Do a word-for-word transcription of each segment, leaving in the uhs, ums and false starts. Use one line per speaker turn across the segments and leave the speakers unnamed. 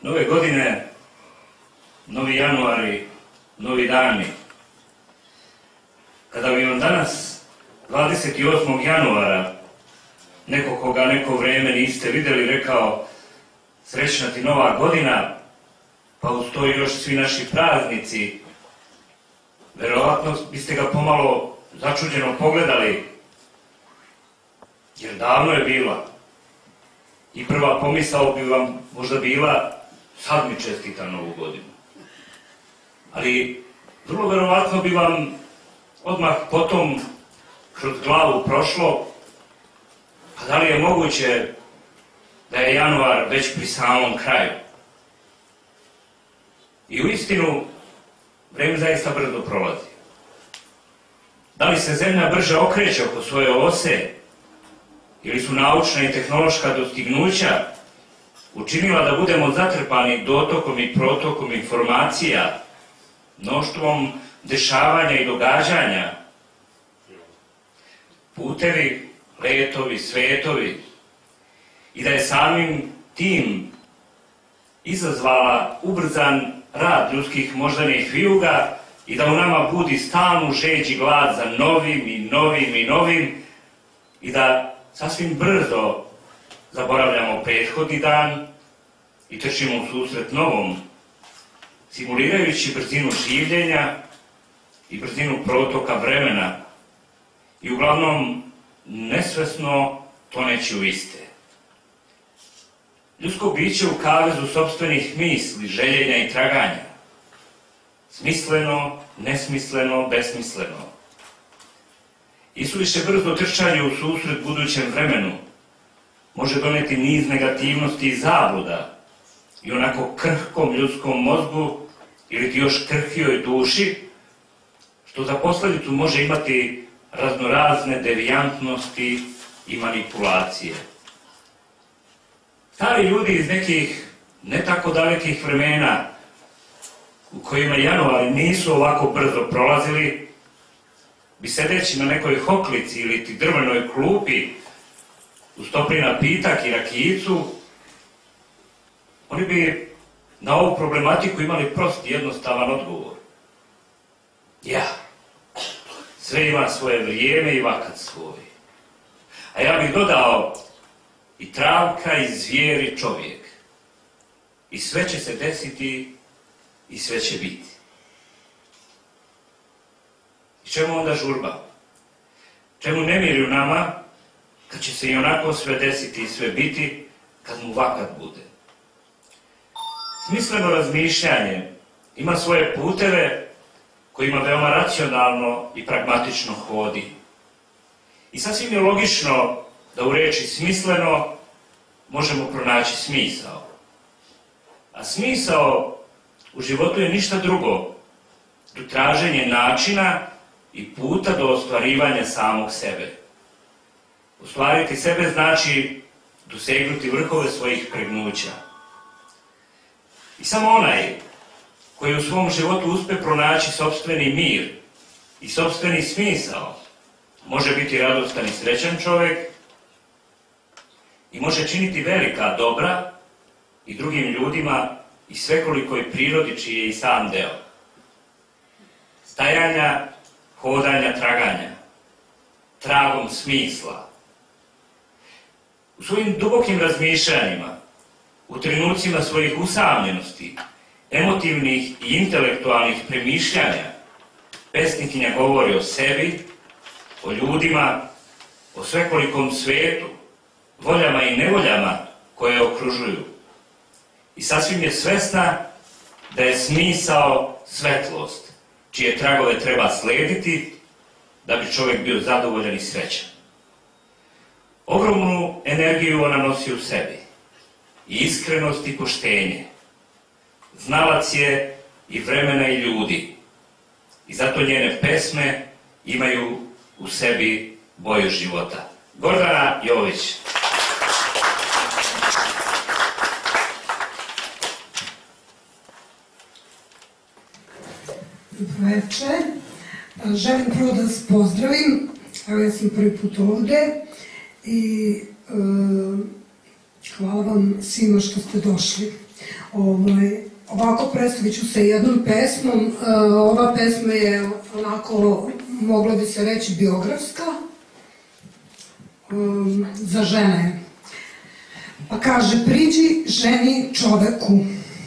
Nove godine, novi januari, novi dani. Kada bi vam danas, dvadeset osmog januara, neko koga neko vreme niste vidjeli, rekao srećna ti nova godina, pa uz to još svi naši praznici, verovatno biste ga pomalo začuđeno pogledali, jer davno je bila. I prva pomisao bi vam možda bila, sad mi čestitam novu godinu. Ali vrlo verovatno bi vam odmah potom kroz glavu prošlo, pa da li je moguće da je januar već pri samom kraju. I u istinu, vreme zaista brzo prolazi. Da li se zemlja brže okreće oko svoje ose, ili su naučna i tehnološka dostignuća učinila da budemo zatrpani dotokom i protokom informacija, mnoštvom dešavanja i događanja, putevi, letovi, svetovi, i da je samim tim izazvala ubrzan rad ljudskih moždanih vijuga i da u nama budi stalnu žeđ i glad za novim i novim i novim i da sasvim brzo zaboravljamo prethodni dan i trčimo u susret novom, simulirajući brzinu življenja i brzinu protoka vremena i uglavnom nesvesno toneći u iste. Ljudsko biće u kavezu sopstvenih misli, željenja i traganja. Smisleno, nesmisleno, besmisleno. I suviše brzo trčanje u susret budućem vremenu može doneti niz negativnosti i zabluda i onako krhkom ljudskom mozgu ili ti još krhijoj duši, što za posljedicu može imati raznorazne devijantnosti i manipulacije. Stari ljudi iz nekih ne tako dalekih vremena u kojima januari nisu ovako brzo prolazili, bi sedeći na nekoj hoklici ili ti drvenoj klupi uz topli napitak i rakijicu, oni bi na ovu problematiku imali prost i jednostavan odgovor. Ja, sve ima svoje vrijeme i vakat svoj. A ja bih dodao i travka i zvijer i čovjek. I sve će se desiti i sve će biti. I čemu onda žurba? Čemu nemiri u nama kad će se i onako sve desiti i sve biti kad mu vakat bude? Smisleno razmišljanje ima svoje puteve kojima veoma racionalno i pragmatično hodi. I sasvim je logično da u reči smisleno možemo pronaći smisao. A smisao u životu je ništa drugo do traženje načina i puta do ostvarivanja samog sebe. Ostvariti sebe znači dosegnuti vrhove svojih pregnuća. I samo onaj koji u svom životu uspe pronaći sopstveni mir i sopstveni smisao može biti radostan i srećan čovjek i može činiti velika dobra i drugim ljudima i svekolikoj prirodi čiji je i sam deo. Stajanja, hodanja, traganja, tragom smisla. U svojim dubokim razmišljanjima, u trenucima svojih usamljenosti, emotivnih i intelektualnih premišljanja, pesnikinja govori o sebi, o ljudima, o svekolikom svetu, voljama i nevoljama koje okružuju. I sasvim je svesna da je smisao svetlost, čije tragove treba slediti da bi čovjek bio zadovoljan i srećan. Ogromnu energiju ona nosi u sebi, i iskrenost i poštenje. Znalac je i vremena i ljudi, i zato njene pesme imaju u sebi boju života. Gordana Jović.
Dobro večer. Želim prvo da vas pozdravim. Evo, ja sam prvi put ovde i e, hvala vam svima što ste došli. Ovako predstavit ću se jednom pesmom. Ova pesma je onako, moglo bi se reći, biografska. Za žene. Pa kaže, priđi ženi čoveku.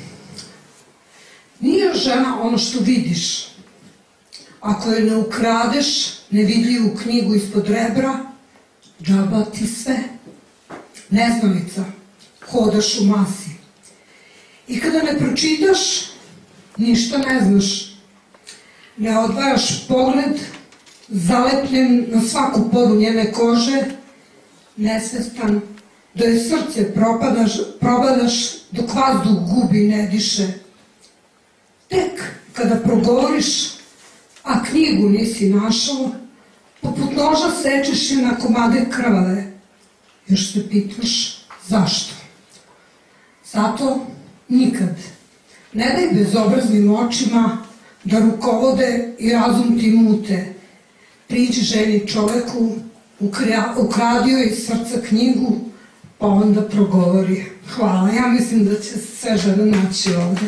Nije žena ono što vidiš. Ako je ne ukradeš nevidljivu knjigu ispod rebra, džaba ti sve. Neznalica, hodaš u masi. I kada ne pročitaš, ništa ne znaš. Ne odvajaš pogled, zalepljen na svaku poru njene kože, nesvestan, da je srce probadaš dok vazduh gubi i ne diše. Tek kada progovoriš, a knjigu nisi našao, poput noža sečeš je na komade krvave. Još se pitaš zašto. Zato nikad ne daj bezobraznim očima da rukovode i razum ti mute. Priđi ženi čoveku, ukradio iz srca knjigu, pa onda progovori. Hvala, ja mislim da će sve žene naći ovde.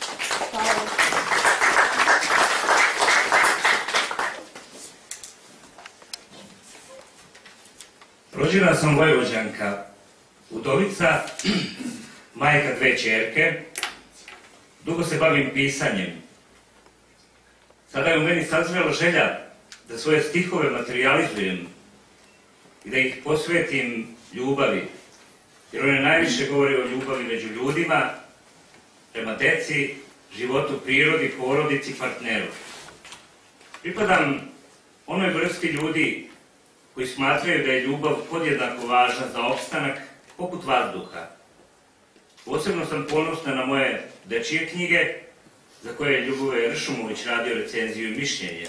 Rođena sam Vojvođanka, udovica, majka dve ćerke, dugo se bavim pisanjem. Sada je u meni sazrela želja da svoje stihove materijalizujem i da ih posvetim ljubavi, jer one najviše govore o ljubavi među ljudima, prema deci, životu, prirodi, porodici, partneru. Pripadam onoj vrsti ljudi koji smatraju da je ljubav podjednako važna za opstanak poput vazduha. Posebno sam ponosna na moje dečije knjige, za koje je Ljuboje Ršumović radio recenziju i mišljenje.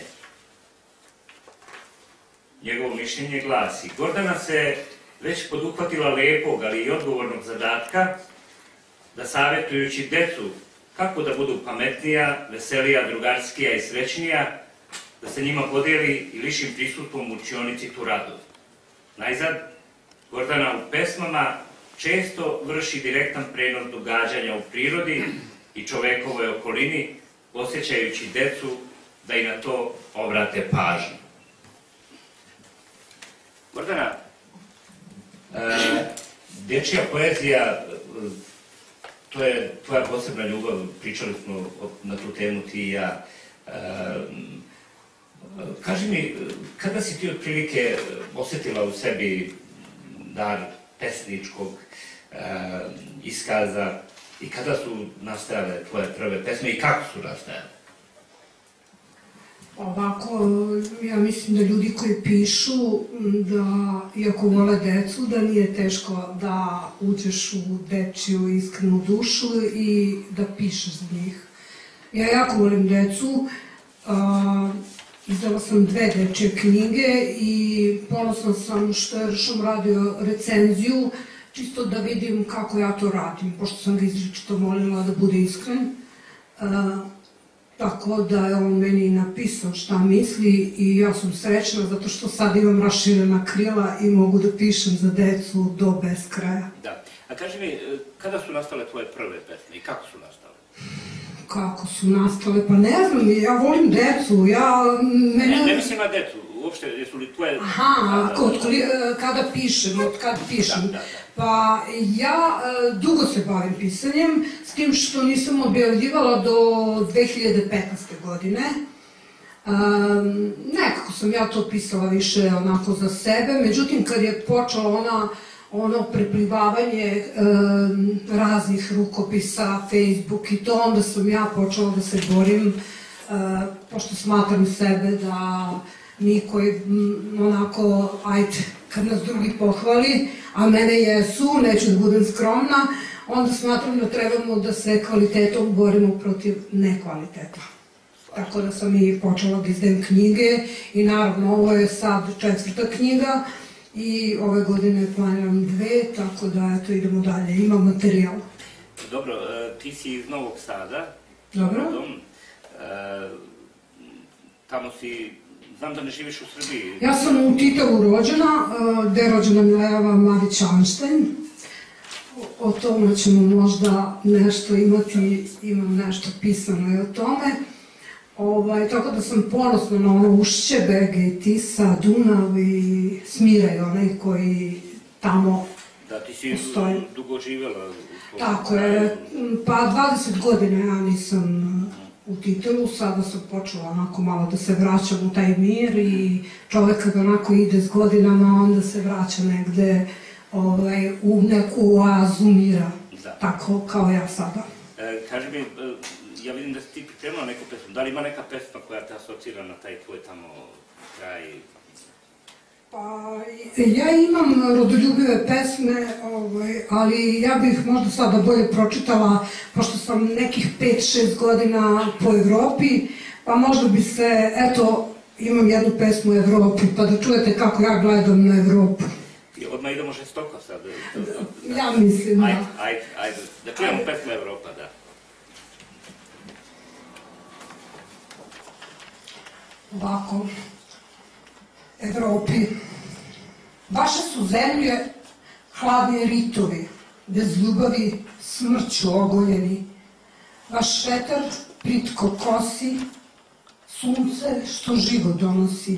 Njegovo mišljenje glasi: Gordana se već poduhvatila lepog, ali i odgovornog zadatka da savjetujući decu kako da budu pametnija, veselija, drugarskija i srećnija, da se njima podijeli i lišim prisustvom u učionici tu radost. Najzad, Gordana u pesmama često vrši direktan prenos događanja u prirodi i čovekovoj okolini, osjećajući decu da i na to obrate pažnju. Gordana, dečija poezija, to je tvoja posebna ljubav, pričali smo na tu temu ti i ja. Kaži mi, kada si ti otprilike osjetila u sebi dar pesničkog iskaza i kada su nastajale tvoje prve pesme i kako su nastajale?
Ovako, ja mislim da ljudi koji pišu, da iako vole decu, da nije teško da uđeš u dečiju iskrenu dušu i da pišeš za njih. Ja jako volim decu, izdala sam dve dečje knjige i ponosna sam što je Ršom radio recenziju, čisto da vidim kako ja to radim, pošto sam ga izričito molila da bude iskren. Tako da je on meni napisao šta misli i ja sam srećna zato što sad imam raširena krila i mogu da pišem za decu do beskraja.
Da. A kaži mi, kada su nastale tvoje prve pesme i kako su nastale?
Kako su nastale? Pa ne znam, ja volim decu, ja...
Ne mislim na decu, uopšte, jesu li tvoje...
Aha, kada pišem, od kada pišem. Pa ja dugo se bavim pisanjem, s tim što nisam objavljivala do dve hiljade petnaeste. godine. Nekako sam ja to pisala više onako za sebe, međutim kad je počela ona ono preplivavanje raznih rukopisa, Facebook i to, onda sam ja počela da se borim, pošto smatram sebe da mi koji onako, ajde, kad nas drugi pohvali, a mene jesu, neću da budem skromna, onda smatram da trebamo da se kvalitetom borimo protiv nekvaliteta. Tako da sam i počela da izdajem knjige i naravno ovo je sad četvrta knjiga i ove godine planiram dve, tako da eto idemo dalje, imam materijal.
Dobro, ti si iz Novog Sada.
Dobro.
Tamo si, znam da ne živiš u Srbiji.
Ja sam u Titovu rođena, gde je rođena Mileva Marić-Anštajn. o tome ćemo možda nešto imati, imam nešto pisano i o tome. Ovaj, tako da sam ponosna na ono Ušće, Bege i Tisa, Dunav i Smiraj, onaj koji tamo
Da, ti si dugo živjela.
Tako je, pa dvadeset godina ja nisam u Titelu, sada sam počela onako malo da se vraćam u taj mir i čovek kada onako ide s godinama, onda se vraća negde u neku oazu mira, tako kao ja sada.
Kaži mi, ja vidim da si ti pripremila neku pesmu, da li ima neka pesma koja te asocira na taj tvoj tamo kraj?
Pa, ja imam rodoljubive pesme, ali ja bih možda sada bolje pročitala, pošto sam nekih pet šest godina po Evropi, pa možda bi se, eto, imam jednu pesmu u Evropi, pa da čujete kako ja gledam na Evropu.
Odmah idemo žestoko sad.
Ja mislim, da.
Ajde, ajde, ajde, da čujemo pesmu Evropa, da.
Ovako. Evropi. Vaše su zemlje hladni ritovi, bez ljubavi smrću ogoljeni. Vaš vetar plitko kosi, sunce što život donosi.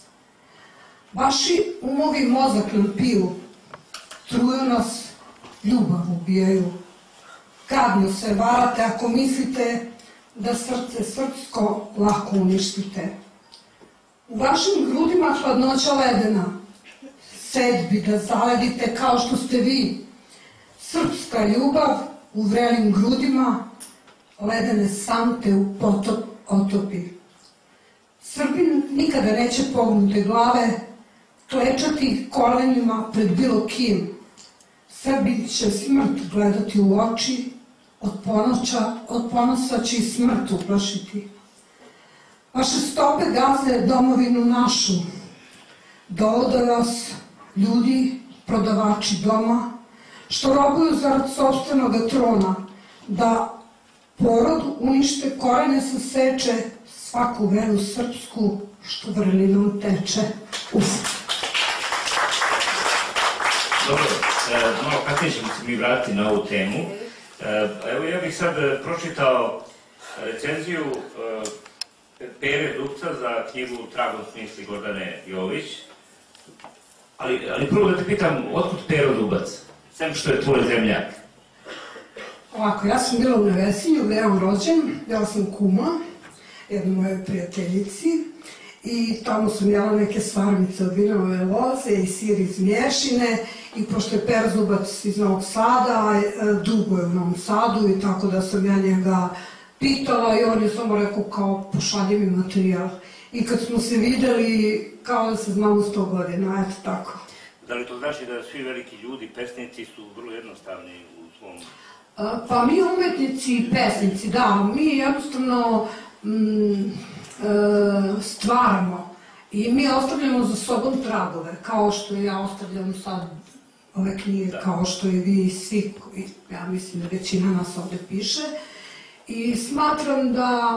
Vaši umovi mozak nam piju, truju nas, ljubav ubijaju. Gadno se varate ako mislite da srce srpsko lako uništite. U vašim grudima hladnoća ledena, sedbi da zaledite kao što ste vi. Srpska ljubav u vrelim grudima, ledene sante u potop otopi. Srbin nikada neće pognute glave, klečati kolenima pred bilo kim. Srbin će smrt gledati u oči, od ponosa će i smrt uplašiti. Vaše stope gaze domovinu našu, dovode vas ljudi, prodavači doma, što robuju zarad sopstvenog trona, da porod unište, korene se seče, svaku veru srpsku, što vrlinom teče. Uf!
Dobro, malo kasnije ćemo se mi vratiti na ovu temu. Evo, ja bih sad pročitao recenziju Pere Zubca za knjigu Tragom smisli Gordane Jović. Ali prvo da te pitam, otkud Pero Zubac? Sem što je tvoj zemljak.
Ovako, ja sam bila u Nevesinju, gde je on rođen, bila sam kuma jednoj mojoj prijateljici i tamo sam jela neke svarmice od vinove loze i sir iz Mješine i pošto je Per Zubac iz Novog Sada, dugo je u Novom Sadu i tako da sam ja njega pitala i on je samo rekao kao pošalje mi materijal. I kad smo se videli, kao da se znamo sto godina, eto tako.
Da li to znači da svi veliki ljudi, pesnici su vrlo jednostavni u svom...
Pa mi umetnici i pesnici, da, mi jednostavno stvaramo i mi ostavljamo za sobom tragove, kao što ja ostavljam sad ove knjige, kao što i vi svi, ja mislim da većina nas ovde piše. I smatram da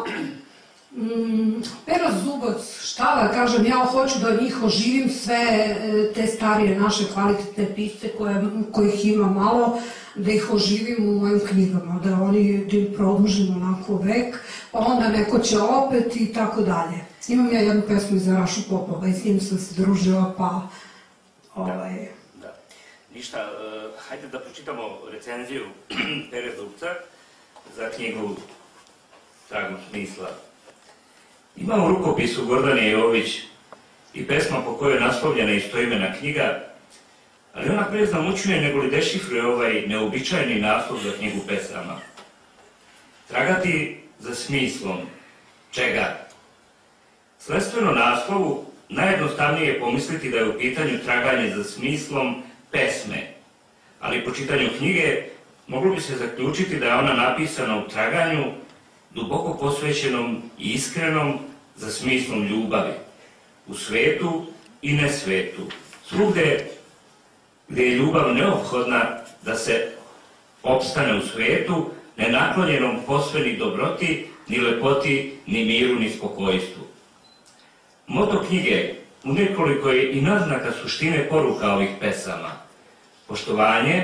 Pera Zubac, šta da kažem, ja hoću da njih oživim sve te starije naše kvalitetne pisce kojih ima malo, da ih oživim u mojim knjigama, da oni da im produžim onako vek, pa onda neko će opet i tako dalje. Imam ja jednu pesmu za Rašu Popova i s njim sam se družila, pa...
Da, ništa, hajde da pročitamo recenziju Pere Zubca za knjigu Tragom smisla. Ima u rukopisu Gordane Jović i pesma po kojoj je naslovljena istoimena knjiga, ali ona pre zamućuje nego li dešifruje ovaj neobičajni naslov za knjigu pesama. Tragati za smislom. Čega? Sledstveno naslovu najjednostavnije je pomisliti da je u pitanju traganje za smislom pesme, ali po čitanju knjige moglo bi se zaključiti da je ona napisana u traganju duboko posvećenom i iskrenom za smislom ljubavi, u svetu i ne svetu, svugde gde je ljubav neophodna da se opstane u svetu, nenaklonjenom posve ni dobroti, ni lepoti, ni miru, ni spokojstvu. Moto knjige u nekoliko je i naznaka suštine poruka ovih pesama. Poštovanje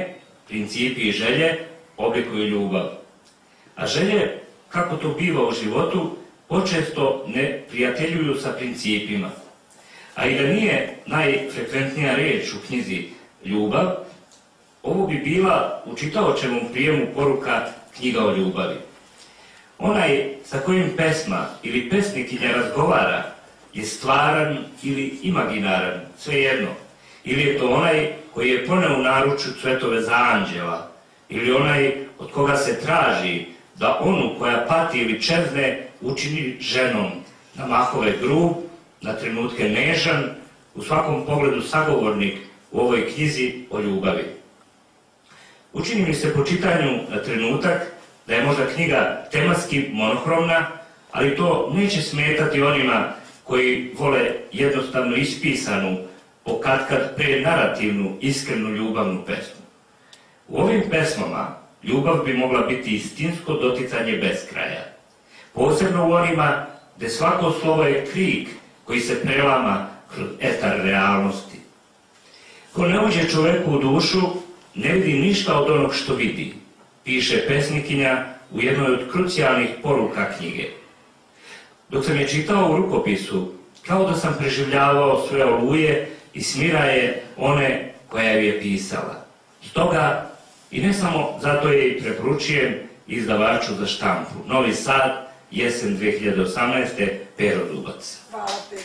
principi i želje oblikuju ljubav. A želje, kako to biva u životu, počesto ne prijateljuju sa principima. A i da nije najfrekventnija riječ u knjizi ljubav, ovo bi bila u čitaočevom prijemu poruka knjiga o ljubavi. Onaj sa kojim pesma ili pesnikinja razgovara je stvaran ili imaginaran, svejedno. Ili je to onaj koji je poneo u naručju cvetove za anđela, ili onaj od koga se traži da onu koja pati ili čezne učini ženom, na mahove grub, na trenutke nežan, u svakom pogledu sagovornik u ovoj knjizi o ljubavi. Učini mi se po čitanju na trenutak da je možda knjiga tematski monohromna, ali to neće smetati onima koji vole jednostavno ispisanu, po katkad prenarativnu, iskrenu ljubavnu pesmu. U ovim pesmama ljubav bi mogla biti istinsko doticanje bez kraja. Posebno u onima gde svako slovo je krik koji se prelama kroz etar realnosti. Ko ne uđe čoveku u dušu, ne vidi ništa od onog što vidi, piše pesnikinja u jednoj od krucijalnih poruka knjige. Dok sam je čitao u rukopisu, kao da sam preživljavao sve oluje i smiraje one koja ju je pisala. Stoga, i ne samo zato je i preporučujem izdavaču za štampu. Novi Sad, jesen dve hiljade osamnaeste. Pero Dubac.
Hvala tebi.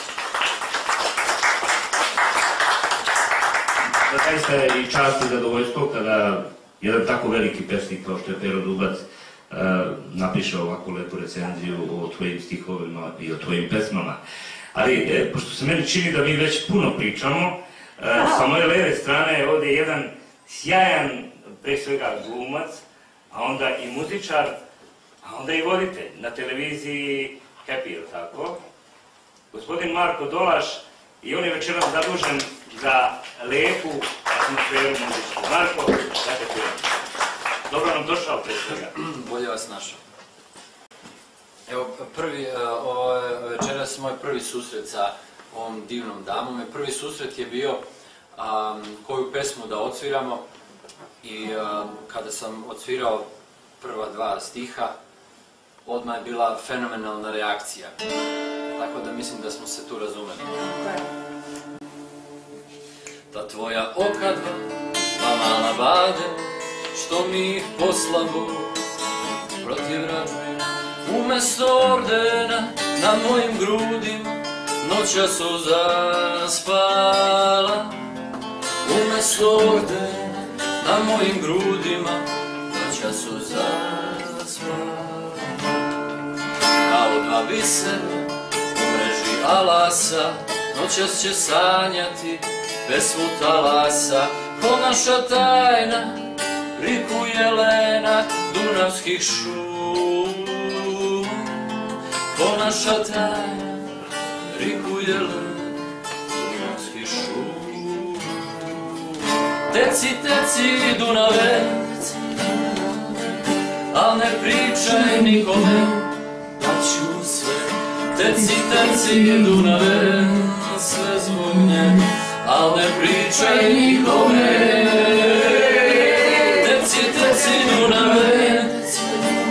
Da zaista je i čast i zadovoljstvo kada jedan tako veliki pesnik kao što je Pero Dubac napiše ovakvu lepu recenziju o tvojim stihovima i o tvojim pesmama. Ali, pošto se meni čini da mi već puno pričamo, sa moje leve strane je ovdje jedan sjajan, pre svega glumac, a onda i muzičar, a onda i voditelj na televiziji Happy, ili tako? Gospodin Marko Dolaš, i on je večeras zadužen za lepu atmosferu muzičku. Marko, da te čujem. Dobro nam došao, pre svega.
Bolje vas našao. Evo, prvi, ovo je večeras moj prvi susret sa ovom divnom damom. Prvi susret je bio um, koju pesmu da odsviramo i um, kada sam odsvirao prva dva stiha, odmah je bila fenomenalna reakcija. Tako da mislim da smo se tu razumeli. Ta tvoja oka dva, dva mala bade, što mi ih poslavu protiv rađe. Umesto ordena na mojim grudima noća su zaspala. Umesto ordena na mojim grudima noća su zaspala. Kao dva bisera u mreži alasa noćas će sanjati pesmu talasa. Ko naša tajna riku jelena dunavskih šuma. Ko naša tajna riku jelena dunavskih šuma. Teci, teci Dunavec, al ne pričaj nikome da ću sve. Teci, teci Dunavec, sve zbog nje, al ne pričaj nikome. Teci, teci Dunavec,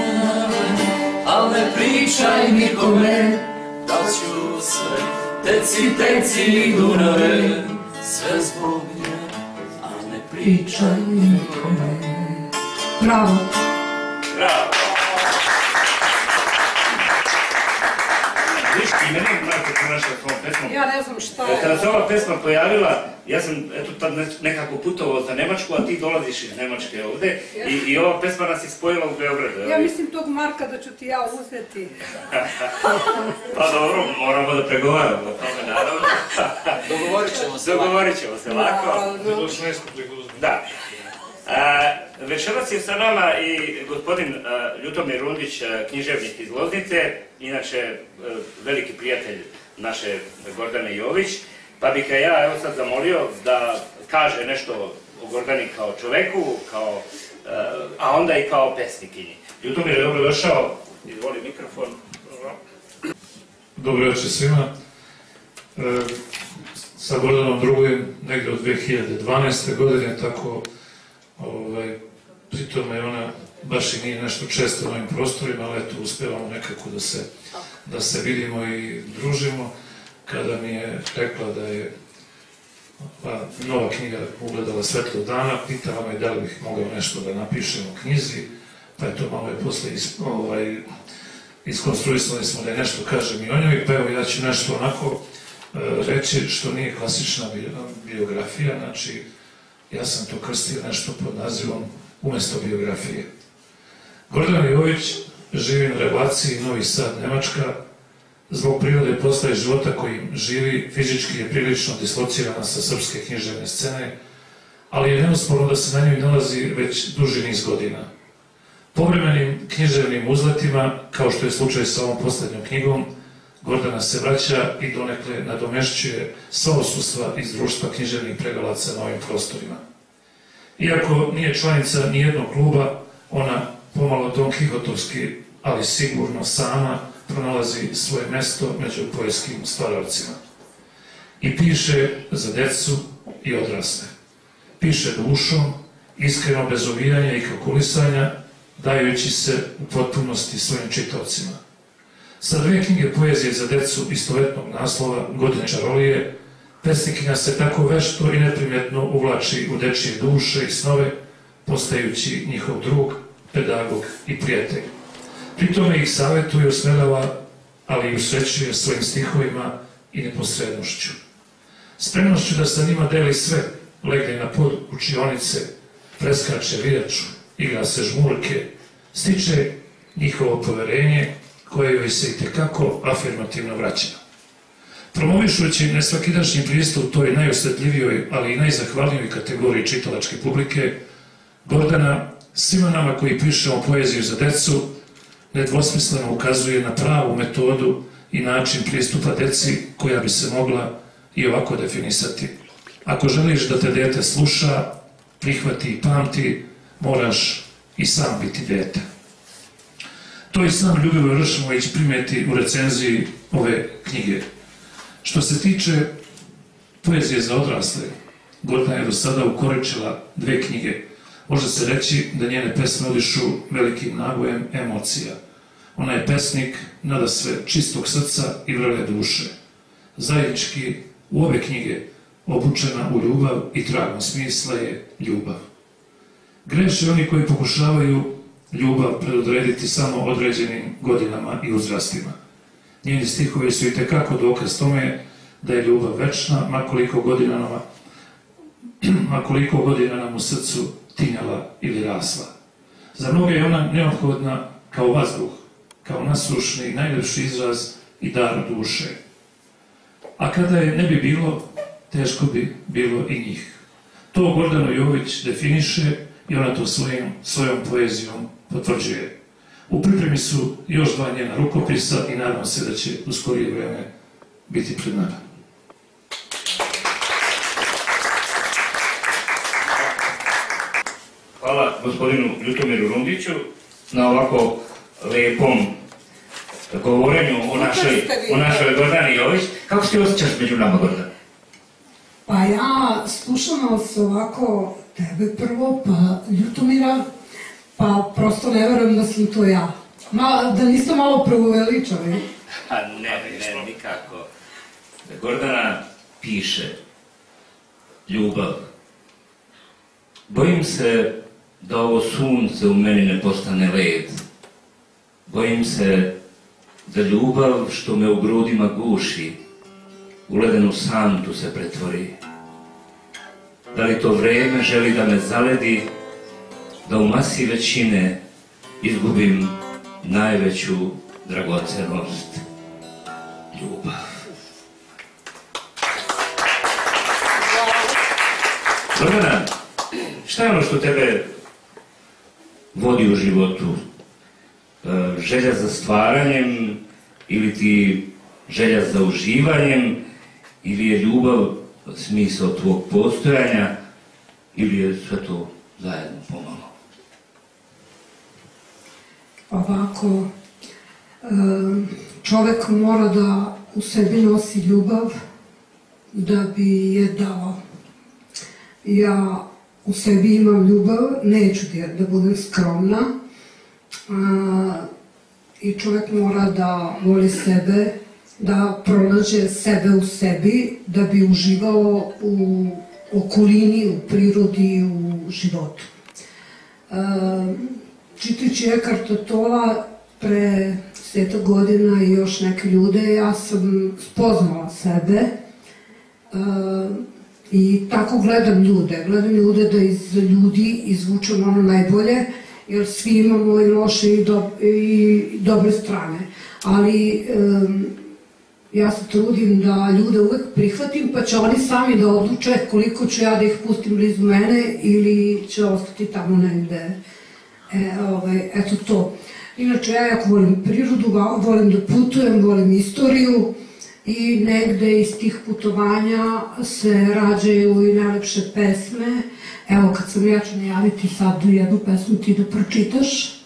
al ne pričaj nikome da ću sve. Teci, teci Dunavec, sve zbog nje, al ne pričaj nikome.
Bravo.
Bravo. Viš, i mene je Marko pronašao s ovom pesmom.
Ja ne znam šta je.
Kada se ova pesma pojavila, ja sam eto tad nekako putovao za Nemačku, a ti dolaziš iz Nemačke ovde i ova pesma nas je spojila u Beogradu.
Ja mislim tog Marka da ću ti ja uzeti.
Pa dobro, moramo da pregovaramo o tome, naravno.
Dogovorit ćemo se lako.
Dogovorit ćemo se lako. Da. Večeras je sa nama i gospodin Ljutomir Rundić, književnik iz Loznice, inače veliki prijatelj naše Gordane Jović, pa bih ga ja evo sad zamolio da kaže nešto o Gordani kao čoveku, kao, a onda i kao pesnikinji. Ljutomir je dobro došao, izvoli mikrofon.
Dobro večer svima. Sa Gordanom drugujem negdje od dve hiljade dvanaeste. godine, tako Pritom je ona baš i nije nešto često na ovim prostorima, ali eto, uspevamo nekako da se vidimo i družimo. Kada mi je rekla da je nova knjiga ugledala svetlo dana, pitala me da li bih mogao nešto da napišem u knjizi, pa je to malo je posle iskonstruisali smo da je nešto kažem i o njoj, pa evo ja ću nešto onako reći što nije klasična biografija, znači ja sam to krstio nešto pod nazivom Umesto biografije. Gordana Jović živi na relaciji Novi Sad-Nemačka, zbog prirode postaje života kojim živi, fizički je prilično dislocirana sa srpske književne scene, ali je neosporno da se na njoj nalazi već duži niz godina. Povremenim književnim uzletima, kao što je slučaj sa ovom poslednjom knjigom, Gordana se vraća i donekle nadomešćuje sva odsustva iz društva književnih pregalaca na ovim prostorima. Iako nije članica nijednog kluba, ona pomalo Don Kihotovski, ali sigurno sama, pronalazi svoje mesto među poetskim stvaravcima. I piše za decu i odrasle. Piše dušom, iskreno bez ovijanja i kalkulisanja, dajući se u potpunosti svojim čitaocima. Sa dve knjige poezije za decu istovetnog naslova Godine čarolije, pesnikinja se tako vešto i neprimjetno uvlači u dečije duše i snove, postajući njihov drug, pedagog i prijatelj. Pri tome ih savjetuje, usmerava, ali i usrećuje svojim stihovima i neposrednošću. Spremnošću da sa njima deli sve, legne na pod učionice, preskače vijaču, igra se žmurke, stiče njihovo poverenje koje joj se i tekako afirmativno vraća. Promovišući nesvakidašnji pristup toj najosjetljivijoj, ali i najzahvalnijoj kategoriji čitalačke publike, Gordana svima nama koji pišemo poeziju za decu nedvosmisleno ukazuje na pravu metodu i način pristupa deci koja bi se mogla i ovako definisati. Ako želiš da te dete sluša, prihvati i pamti, moraš i sam biti dete. To i sam Ljubomir Ršmović primeti u recenziji ove knjige. Što se tiče poezije za odrasle, Gordana je do sada ukoričila dve knjige. Može se reći da njene pesme odišu velikim nagojem emocija. Ona je pesnik nadasve čistog srca i vrele duše. Zajednički u ove knjige obučena u ljubav i tragom smisla je ljubav. Greše oni koji pokušavaju ljubav predodrediti samo određenim godinama i uzrastima. Njeni stihovi su i tekako dokaz tome da je ljubav večna, makoliko godina nama, makoliko godina nam u srcu tinjala ili rasla. Za mnoge je ona neophodna kao vazduh, kao nasušni, najljepši izraz i dar duše. A kada je ne bi bilo, teško bi bilo i njih. To Gordana Jović definiše i ona to svojom poezijom potvrđuje. U pripremi su još dva njena rukopisa i nadam se da će u skorije vreme biti pred nama.
Hvala gospodinu Ljutomiru Rundiću na ovako lepom govorenju o našoj Gordani Jović. Kako se ti osjećaš među nama, Gordana?
Pa ja slušam vas ovako, tebe prvo, pa Ljutomira, pa prosto ne verujem da sam to ja. Da niste malo preuveličali?
Ne, ne, nikako. Gordana piše ljubav. Bojim se da ovo sunce u meni ne postane led. Bojim se da ljubav što me u grudima guši u ledenu santu se pretvori. Da li to vreme želi da me zaledi, da u masi većine izgubim najveću dragocenost, ljubav. Gordana, šta je ono što tebe vodi u životu? Želja za stvaranjem ili ti želja za uživanjem ili je ljubav smisao tvog postojanja ili je sve to zajedno pomalo?
Ovako, čovek mora da u sebi nosi ljubav da bi je dao. Ja u sebi imam ljubav, neću da budem skromna i čovjek mora da voli sebe, da pronađe sebe u sebi, da bi uživao u okolini, u prirodi, u životu. Čitajući Ekarta Tolla pre deset godina i još neke ljude, ja sam spoznala sebe i tako gledam ljude. Gledam ljude da iz ljudi izvučem ono najbolje, jer svi imamo i loše i dobre strane. Ali ja se trudim da ljude uvek prihvatim, pa će oni sami da odluče koliko ću ja da ih pustim blizu mene ili će ostati tamo negde. Eto to. Inače, ja jako volim prirodu, volim da putujem, volim istoriju i negde iz tih putovanja se rađaju i najlepše pesme. Evo, kad sam ja ću najaviti sad jednu pesmu ti da pročitaš,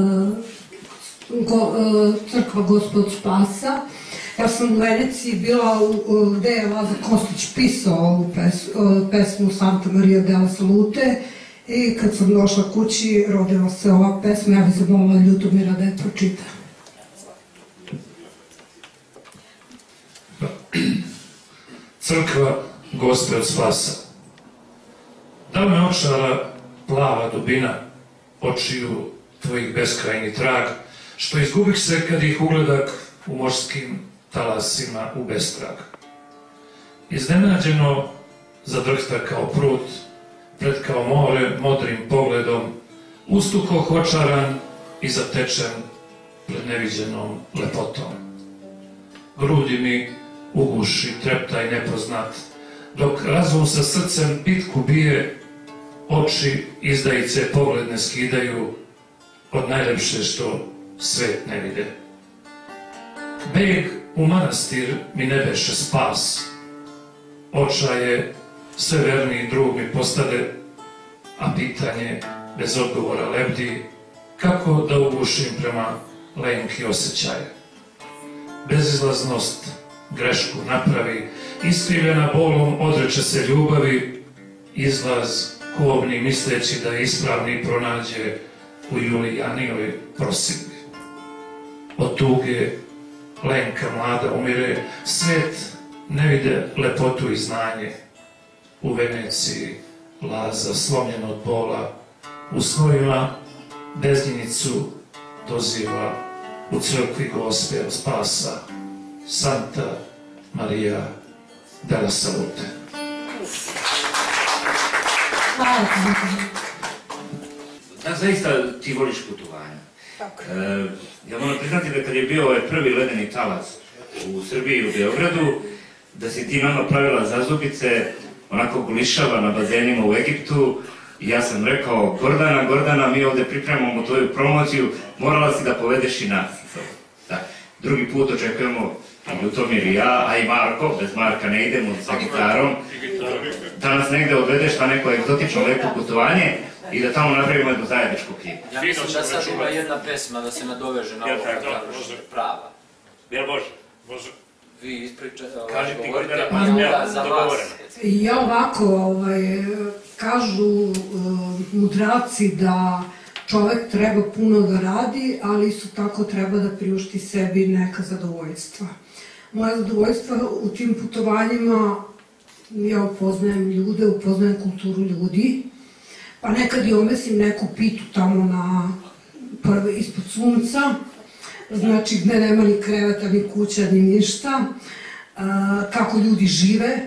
Crkva Gospod Spasa. Ja sam u Veneciji bila gde je Laza Kostić pisao ovu pesmu Santa Maria della Salute i kad sam došla kući rodila se ova pesma, ja bih zamolila Ljutomira da je pročita.
Crkva Gospod Spasa. Da li me očara plava dubina očiju tvojih beskrajni trag, što izgubih se kad ih ugledak u morskim talasima u bestrag. Iznenađeno zadrhta kao prut, pred kao more modrim pogledom, ustuho očaran i zatečen pred neviđenom lepotom. Grudi mi uguši treptaj nepoznat, dok razum sa srcem bitku bije, oči izdajice pogled ne skidaju od najlepše što svet ne vide. Beg u manastir mi ne beše spas, očaje sve verniji drug mi postade, a pitanje bez odgovora lebdi, kako da ugušim prema lenki osjećaje. Bezizlaznost grešku napravi, iskrivljena bolom odreče se ljubavi, izlaz kobni misleći da ispravni pronađe u Julijanijoj prosidbi. Od tuge lenka mlada umire, svet ne vide lepotu i znanje. U Veneciji Laza slomljen od bola, u snovima beznjenicu doziva u crkvi Gospe Spasa, Santa Maria della Salute.
Da, zaista ti voliš putovanja. Ja moram priznati da kad je bio ovaj prvi ledeni talac u Srbiji, u Beogradu, da si ti nama pravila zazubice, onako gulišava na bazenima u Egiptu, i ja sam rekao, Gordana, Gordana, mi ovde pripremamo tvoju promociju, morala si da povedeš i nas. Drugi put očekujemo Ljutomir i ja, a i Marko, bez Marka ne idemo sa gitarom, da nas negde odvedeš na neko egzotično lepo putovanje i da tamo napravimo jednu zajedničku knjigu.
Ja mislim da sad ima jedna pesma da se nadoveže na ovo prava.
Jel može?
Može.
Vi ispričate,
govorite
za vas.
Ja ovako, kažu mudraci da čovek treba puno da radi, ali isto tako treba da priušti sebi neka zadovoljstva. Moje zadovoljstva u tim putovanjima, ja upoznajem ljude, upoznajem kulturu ljudi, pa nekad i omesim neku pitu tamo na prve ispod sunca, znači gde nema ni kreveta, ni kuća, ni ništa, kako ljudi žive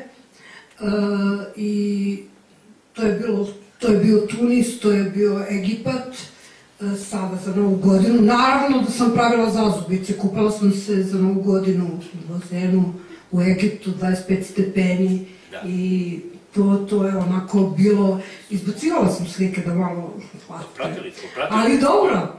i to je bilo, to je bio Tunis, to je bio Egipat, sada za Novu godinu. Naravno da sam pravila zazubice, kupala sam se za Novu godinu u bazenu u Egiptu, dvadeset pet stepeni i to je onako bilo, izbacivala sam slike da malo hvatite. Ali dobro.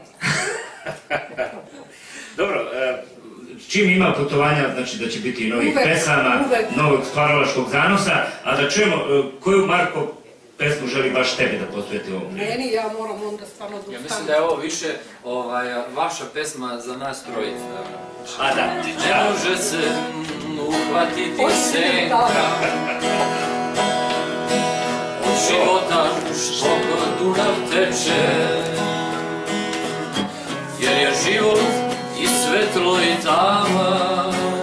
Dobro, čim ima putovanja, znači da će biti i novih pesama, novog stvaralačkog zanosa, a da čujemo koju Marko pesmu želi baš tebi da posveti ovom prije.
Meni, ja moram onda stvarno da ustanem.
Ja mislim da je ovo više vaša pesma za nas trojica.
A da.
Ne može se uhvatiti senka od života što kod Dunav teče, jer je život i svetlo i tama,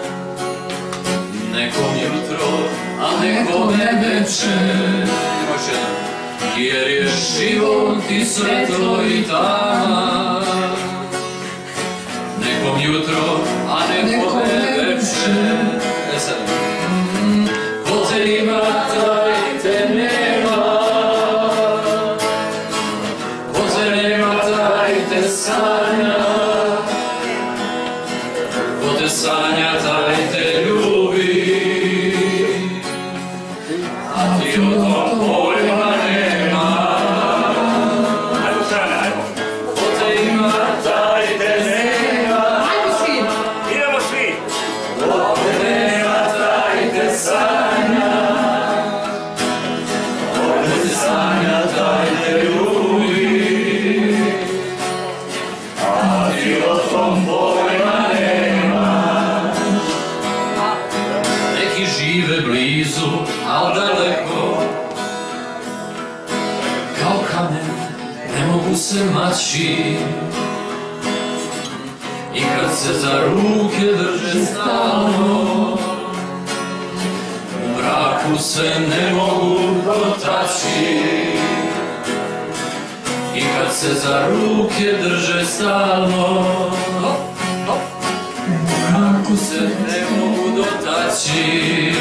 nekom jutro, a nekome večer. Jer je život i svetlo i tama, nekom jutro, a nekome večer. Ko te ima, taj te nema, ko te nema, taj te sanja, ko te sanja, taj te ljubi, a ti o tom pojma nema.
Ajmo sada, ajmo.
Ko te ima, taj te nema.
Ajmo svi!
Idemo svi!
Ko te nema, taj te sanja, ko te sanja, taj te ljubi, a ti o tom pojma nema. Neki žive blizu, al daleko, kao kamen, ne mogu se maći, i kad se za ruke drže stalno, u mraku se ne mogu dotaći, i kad se za ruke drže stalno, u mraku se ne mogu dotaći.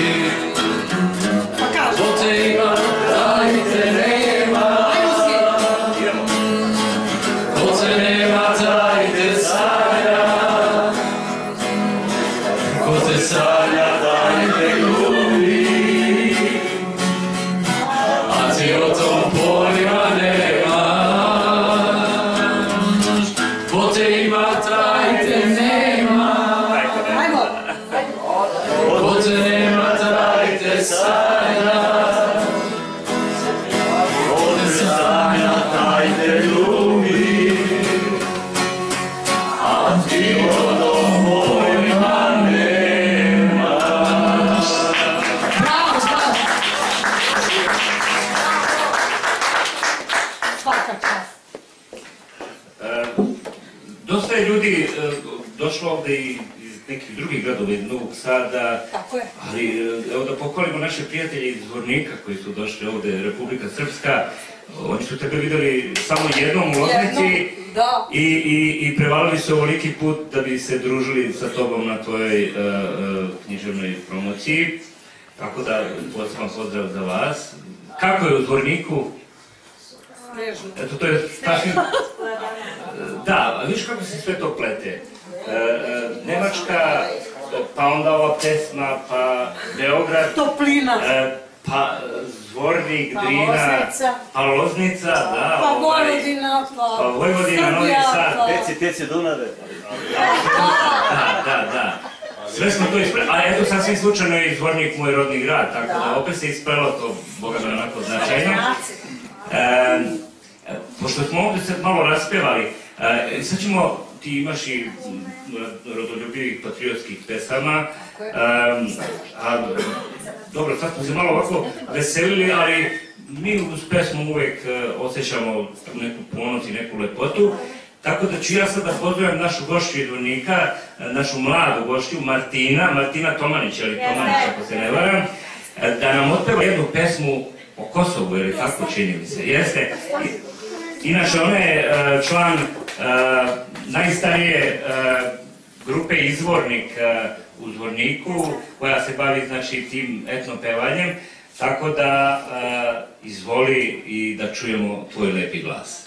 Ko te ima, taj te nema.
Idemo.
Ko te nema, taj te sanja, ko te sanja, taj te ljubi, a ti o tom pojma nema. Ko te ima, taj te nema.
Ajmo!
Ko te nema, taj te sanja, ko te sanja, taj te ljubi, a ti o tom pojma nema.
Bravo, bravo! Svaka čast!
E, Dosta je ljudi e, došlo ovde i iz nekih drugih gradova, iz Novog Sada,
Tako je.
ali e, evo da pohvalimo naše prijatelje iz Zvornika koji su došli ovde, Republika Srpska. Oni su tebe videli samo jednom u Loznici
Jednom, da.
i, i, i prevalili su ovoliki put da bi se družili sa tobom na tvojoj e, e, književnoj promociji. Tako da poseban pozdrav za vas. Kako je u Zvorniku?
Snežno.
Eto, to je strašno... Da, a viš kako se sve to plete. E, e, Nemačka, pa onda ova pesma, pa Beograd,
Toplina.
e, pa Zvornik,
Pa
Drina,
Loznica.
pa Loznica, da,
Pa
ovaj,
Vojvodina, pa...
pa Vojvodina, Novi
Srbija,
Sad.
pa-
Teci, teci Dunave.
Da, da, da. Sve smo to ispreli, a eto sasvim slučajno je i Zvornik moj rodni grad, tako da opet se isprelo to, boga me onako značajno. E, pošto smo ovdje sad malo raspevali, e, sad ćemo, ti imaš i rodoljubivih patriotskih pesama, e, a dobro, sad smo se malo ovako veselili, ali mi uz pesmu uvijek e, osjećamo neku ponos i neku lepotu. Tako da ću ja sad da pozdravim našu gošću iz Zvornika, našu mladu gošću, Martina, Martina Tomanić, ali Tomanić ako se ne varam, da nam otpeva jednu pesmu o Kosovu, ili tako čini mi se, jeste. Inače, ona je član najstarije grupe Izvornik u Zvorniku, koja se bavi, znači, tim etnopevanjem, tako da izvoli i da čujemo tvoj lepi glas.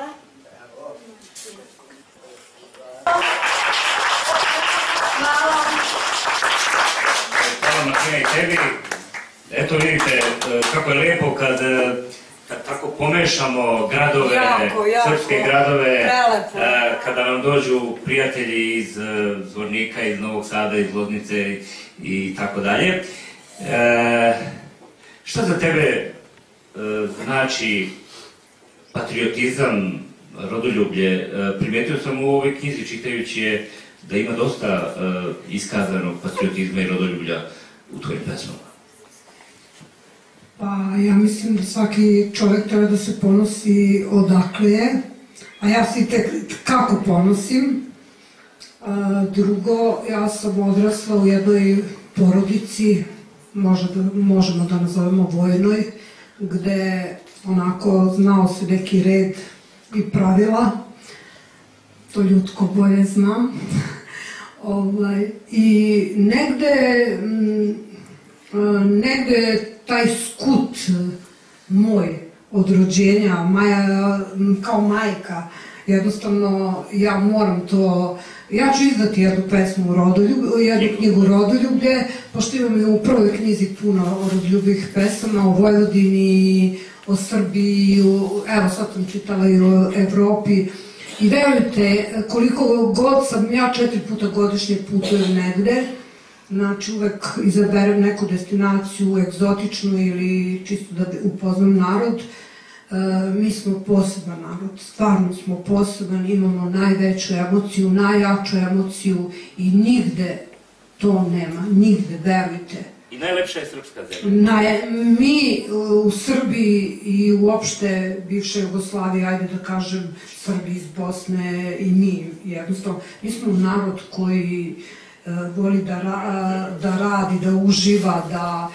Hvala Martina i tebi. Eto vidite kako je lijepo kad, kad tako pomešamo gradove,
jako, jako,
srpske gradove,
prelepo.
kada nam dođu prijatelji iz Zvornika, iz Novog Sada, iz Loznice i tako dalje. Šta za tebe znači patriotizam, rodoljublje? Primijetio sam u ovoj knjizi čitajući je da ima dosta iskazanog patriotizma i rodoljublja u tvojim pesmama.
Pa ja mislim da svaki čovjek treba da se ponosi odakle je, a ja se i tek kako ponosim. Drugo, ja sam odrasla u jednoj porodici, možemo da nazovemo vojnoj, gde onako znao se neki red i pravila, to ljudsko bolje znam. I negde, negde taj skut moj od rođenja, kao majka, jednostavno ja moram to, ja ću izdati jednu pesmu u Rodoljubu, jednu knjigu u Rodoljublje, pošto imam i u prvoj knjizi puno rodljubih pesama o Vojvodini, o Srbiji, evo sad sam čitala i o Evropi. I verujte, koliko god sam, ja četiri puta godišnje putujem negde, znači uvek izaberem neku destinaciju egzotičnu ili čisto da upoznam narod. Mi smo poseban narod, stvarno smo poseban, imamo najveću emociju, najjaču emociju i nigde to nema, nigde, verujte.
I najlepša je srpska zemlja.
Mi u Srbiji i uopšte bivše Jugoslavije, ajde da kažem, Srbi iz Bosne i mi, jednostavno, mi smo narod koji voli da radi, da uživa, da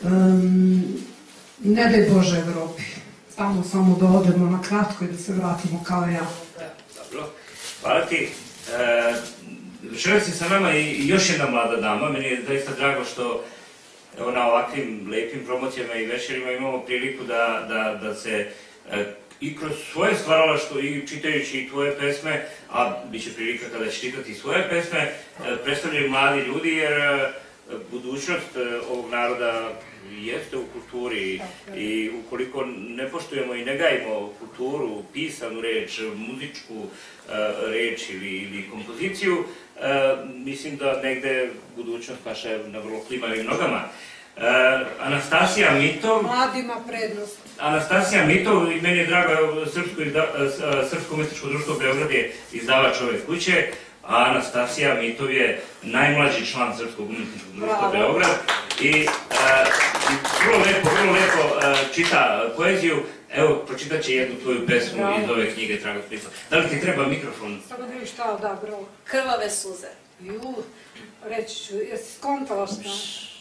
ne daj Bože Evropi. Samo, samo da odemo na kratko i da se vratimo kao ja.
Dobro, hvala ti. Želim se sa nama i još jedna mlada dama. Meni je zaista drago što na ovakvim lepim promocijama i večerima imamo priliku da se i kroz svoje stvaralaštvo i čitajući tvoje pesme, a bit će prilika kada će čitati svoje pesme, predstavljaju mladi ljudi jer budućnost ovog naroda jeste u kulturi i ukoliko ne poštujemo i ne gajimo kulturu, pisanu reč, muzičku reč ili kompoziciju, mislim da negde budućnost naša je na vrlo klimavim nogama. Anastasija Mitov...
Mladima prednost.
Anastasija Mitov, meni je drago, Srpsko umetničko društvo Beograd je izdavač ove kuće, a Anastasija Mitov je najmlađi član Srpskog umetničkog društva Beograd i vrlo lepo, vrlo lepo čita poeziju. Evo, pročitat će jednu tvoju pesmu iz ove knjige Tragos pisma. Da li ti treba mikrofon?
Samo da vidiš šta odabrao.
Krvave suze.
Ju, reći ću, jesi skontala šta?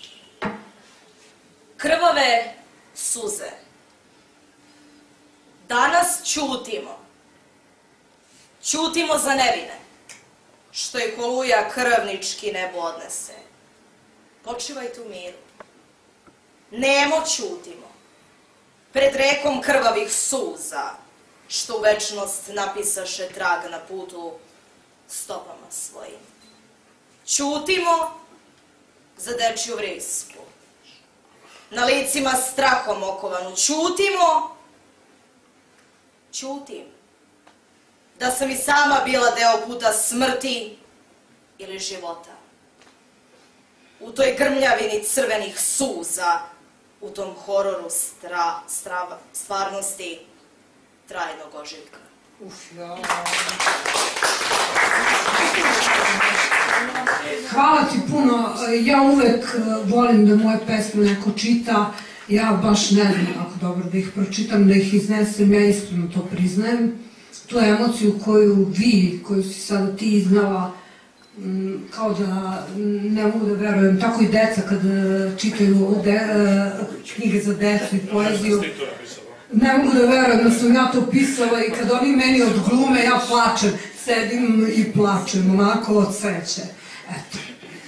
Krvave suze. Danas ćutimo. Ćutimo za nevine, što je Koluja krvnički nebo odnese. Počivajte u miru. Nemo ćutimo. Pred rekom krvavih suza, što u večnost napisaše trag na putu stopama svojim. Ćutimo za dečju vrisku. Na licima strahom okovanu. Ćutimo. Ćutim. Da sam i sama bila deo puta smrti ili života. U toj grmljavini crvenih suza, u tom hororu stvarnosti trajnog ožitka.
Uf, ja. Hvala ti puno. Ja uvek volim da moje pesme neko čita. Ja baš ne znam ako dobro da ih pročitam, da ih iznesem, ja iskreno to priznajem. Tu emociju koju vi, koju si sada ti iznala, kao da ne mogu da verujem, tako i deca kad čitaju knjige za decu i poeziju, ne mogu da verujem da sam ja to pisala i kad oni meni odglume, ja plačem, sedim i plačem, onako od sreće. Eto.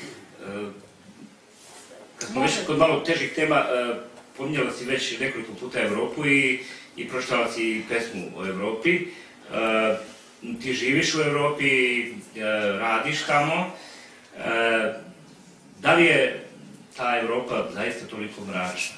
Kad smo više kod malo težih tema, pominjala si već nekoliko puta Evropu i pročitala si pesmu o Evropi. Ti živiš u Evropi, radiš tamo. Da li je ta Evropa zaista toliko mračna?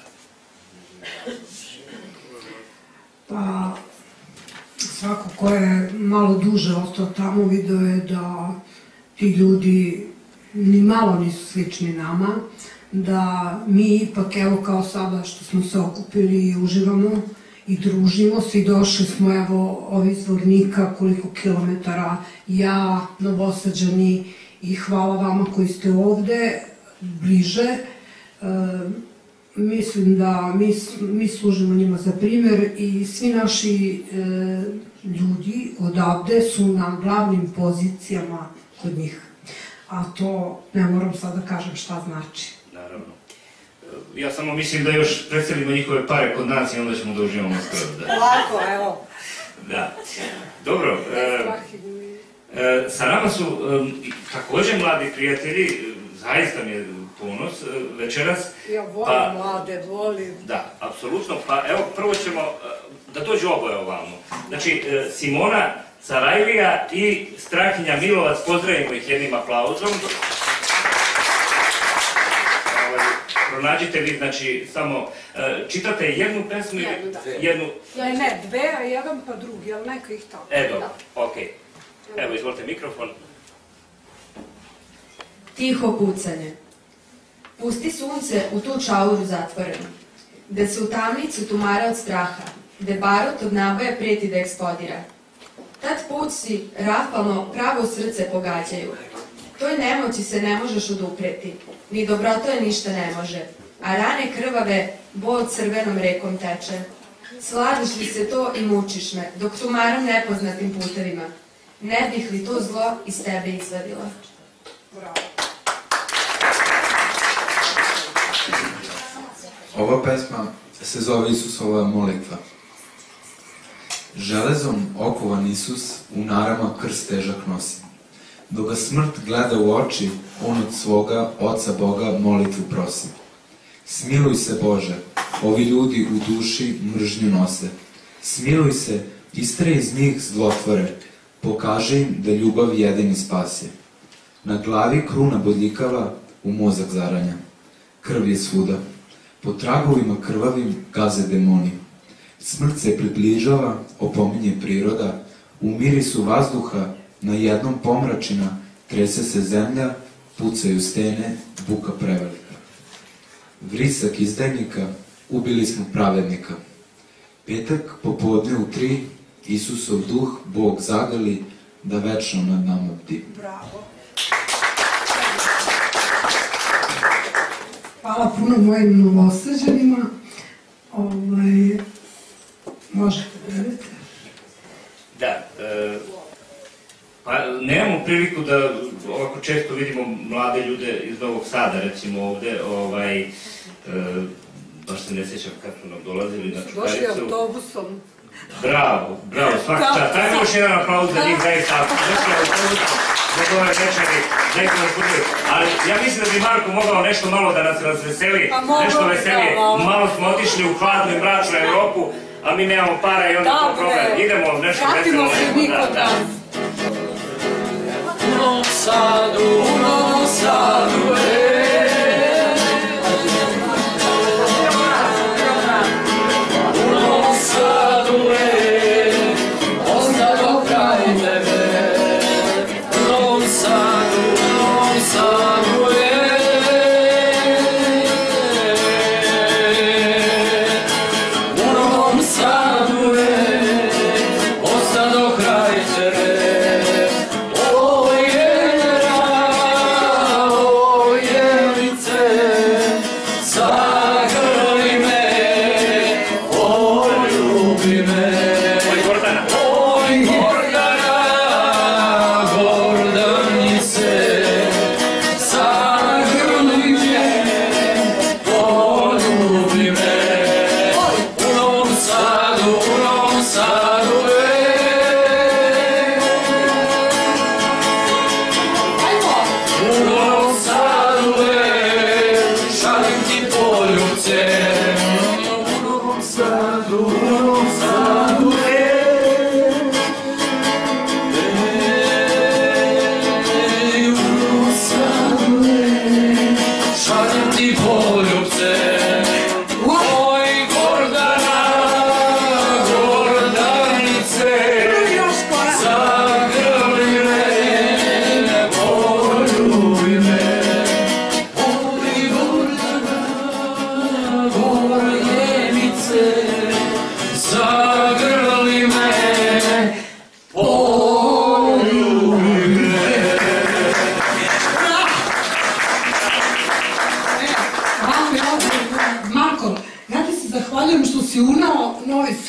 Pa, svako ko je malo duže ostao tamo vidio je da ti ljudi ni malo nisu slični nama, da mi ipak, evo kao sada što smo se okupili i uživamo i družimo se i došli smo, evo, ovi iz Vornika, koliko kilometara, ja, Novosađani, i hvala vama koji ste ovde, bliže. mislim da mi, mi služimo njima za primjer i svi naši e, ljudi odavde su na glavnim pozicijama kod njih. A to ne moram sad da kažem šta znači.
Naravno. Ja samo mislim da još predstavimo njihove pare kod nas i onda ćemo da uživamo skoro.
Ovako, evo.
Da. Dobro. E, e, sa nama su e, također mladi prijatelji, zaista mi je ponos večeras.
Ja volim
pa,
mlade, volim.
Da, apsolutno. Pa evo, prvo ćemo, da dođu oboje ovamo. Znači, Simona Carajlija i Strahinja Milovac, pozdravimo ih jednim aplauzom. Pronađite vi, znači, samo, čitate jednu pesmu ili
jednu? Da.
Jednu...
Ja ne, dve, a jedan pa drugi, ali neka ih tako.
E, dobro, okej. Evo, izvolite mikrofon.
Tiho pucanje. Pusti sunce u tu čauru zatvorenu, gde se u tamnicu tumara od straha, gde barut od naboja prijeti da eksplodira. Tad puci rafalno pravo srce pogađaju. Toj nemoći se ne možeš odupreti, ni dobrotoje ništa ne može, a rane krvave bol crvenom rekom teče. Sladiš li se to i mučiš me, dok tumaram nepoznatim putevima, ne bih li to zlo iz tebe izvadila?
Bravo.
Ova pesma se zove Isusova molitva. Železom okovan Isus u narama krst težak nosi. Dok ga smrt gleda u oči, on od svoga Oca Boga molitvu prosi. Smiluj se Bože, ovi ljudi u duši mržnju nose. Smiluj se, istre iz njih zlotvore, pokaži im da ljubav jedini spasje. Na glavi kruna bodljikava, u mozak zaranja. Krv je svuda. Po tragovima krvavim gaze demoni. Smrt se približava, opominje priroda, u mirisu vazduha, na jednom pomračina, trese se zemlja, pucaju stene, buka prevelika. Vrisak izdajnika, ubili smo pravednika. Petak popodne u tri, Isusov duh, Bog zagali, da večno nad nama bdi.
Bravo. Hvala puno mojim Novosađanima. Ovaj, možete da vedete.
Da, e, pa nemamo priliku da ovako često vidimo mlade ljude iz Novog Sada, recimo ovde, ovaj, e, baš se ne sjećam kako su nam dolazili na Čukaricu.
Došli autobusom.
Bravo, bravo, svaki čast. Ajmo još jedan aplauz za njih, zaista. Došli autobusom, za ove večeri, zaista nas buduju. Ali ja mislim da bi Marko mogao nešto malo da nas razveseli, nešto veselije. Malo smo otišli u hladnu i mračnu Evropu, a mi nemamo para i onda to problem. Idemo nešto veselo.
Vratimo se mi kod nas.
U Novom Sadu, u Novom Sadu, u Novom Sadu, ostalo kraj tebe. U Novom Sadu, u Novom Sadu, u Novom Sadu, ostalo kraj tebe. Oh, yeah, oh,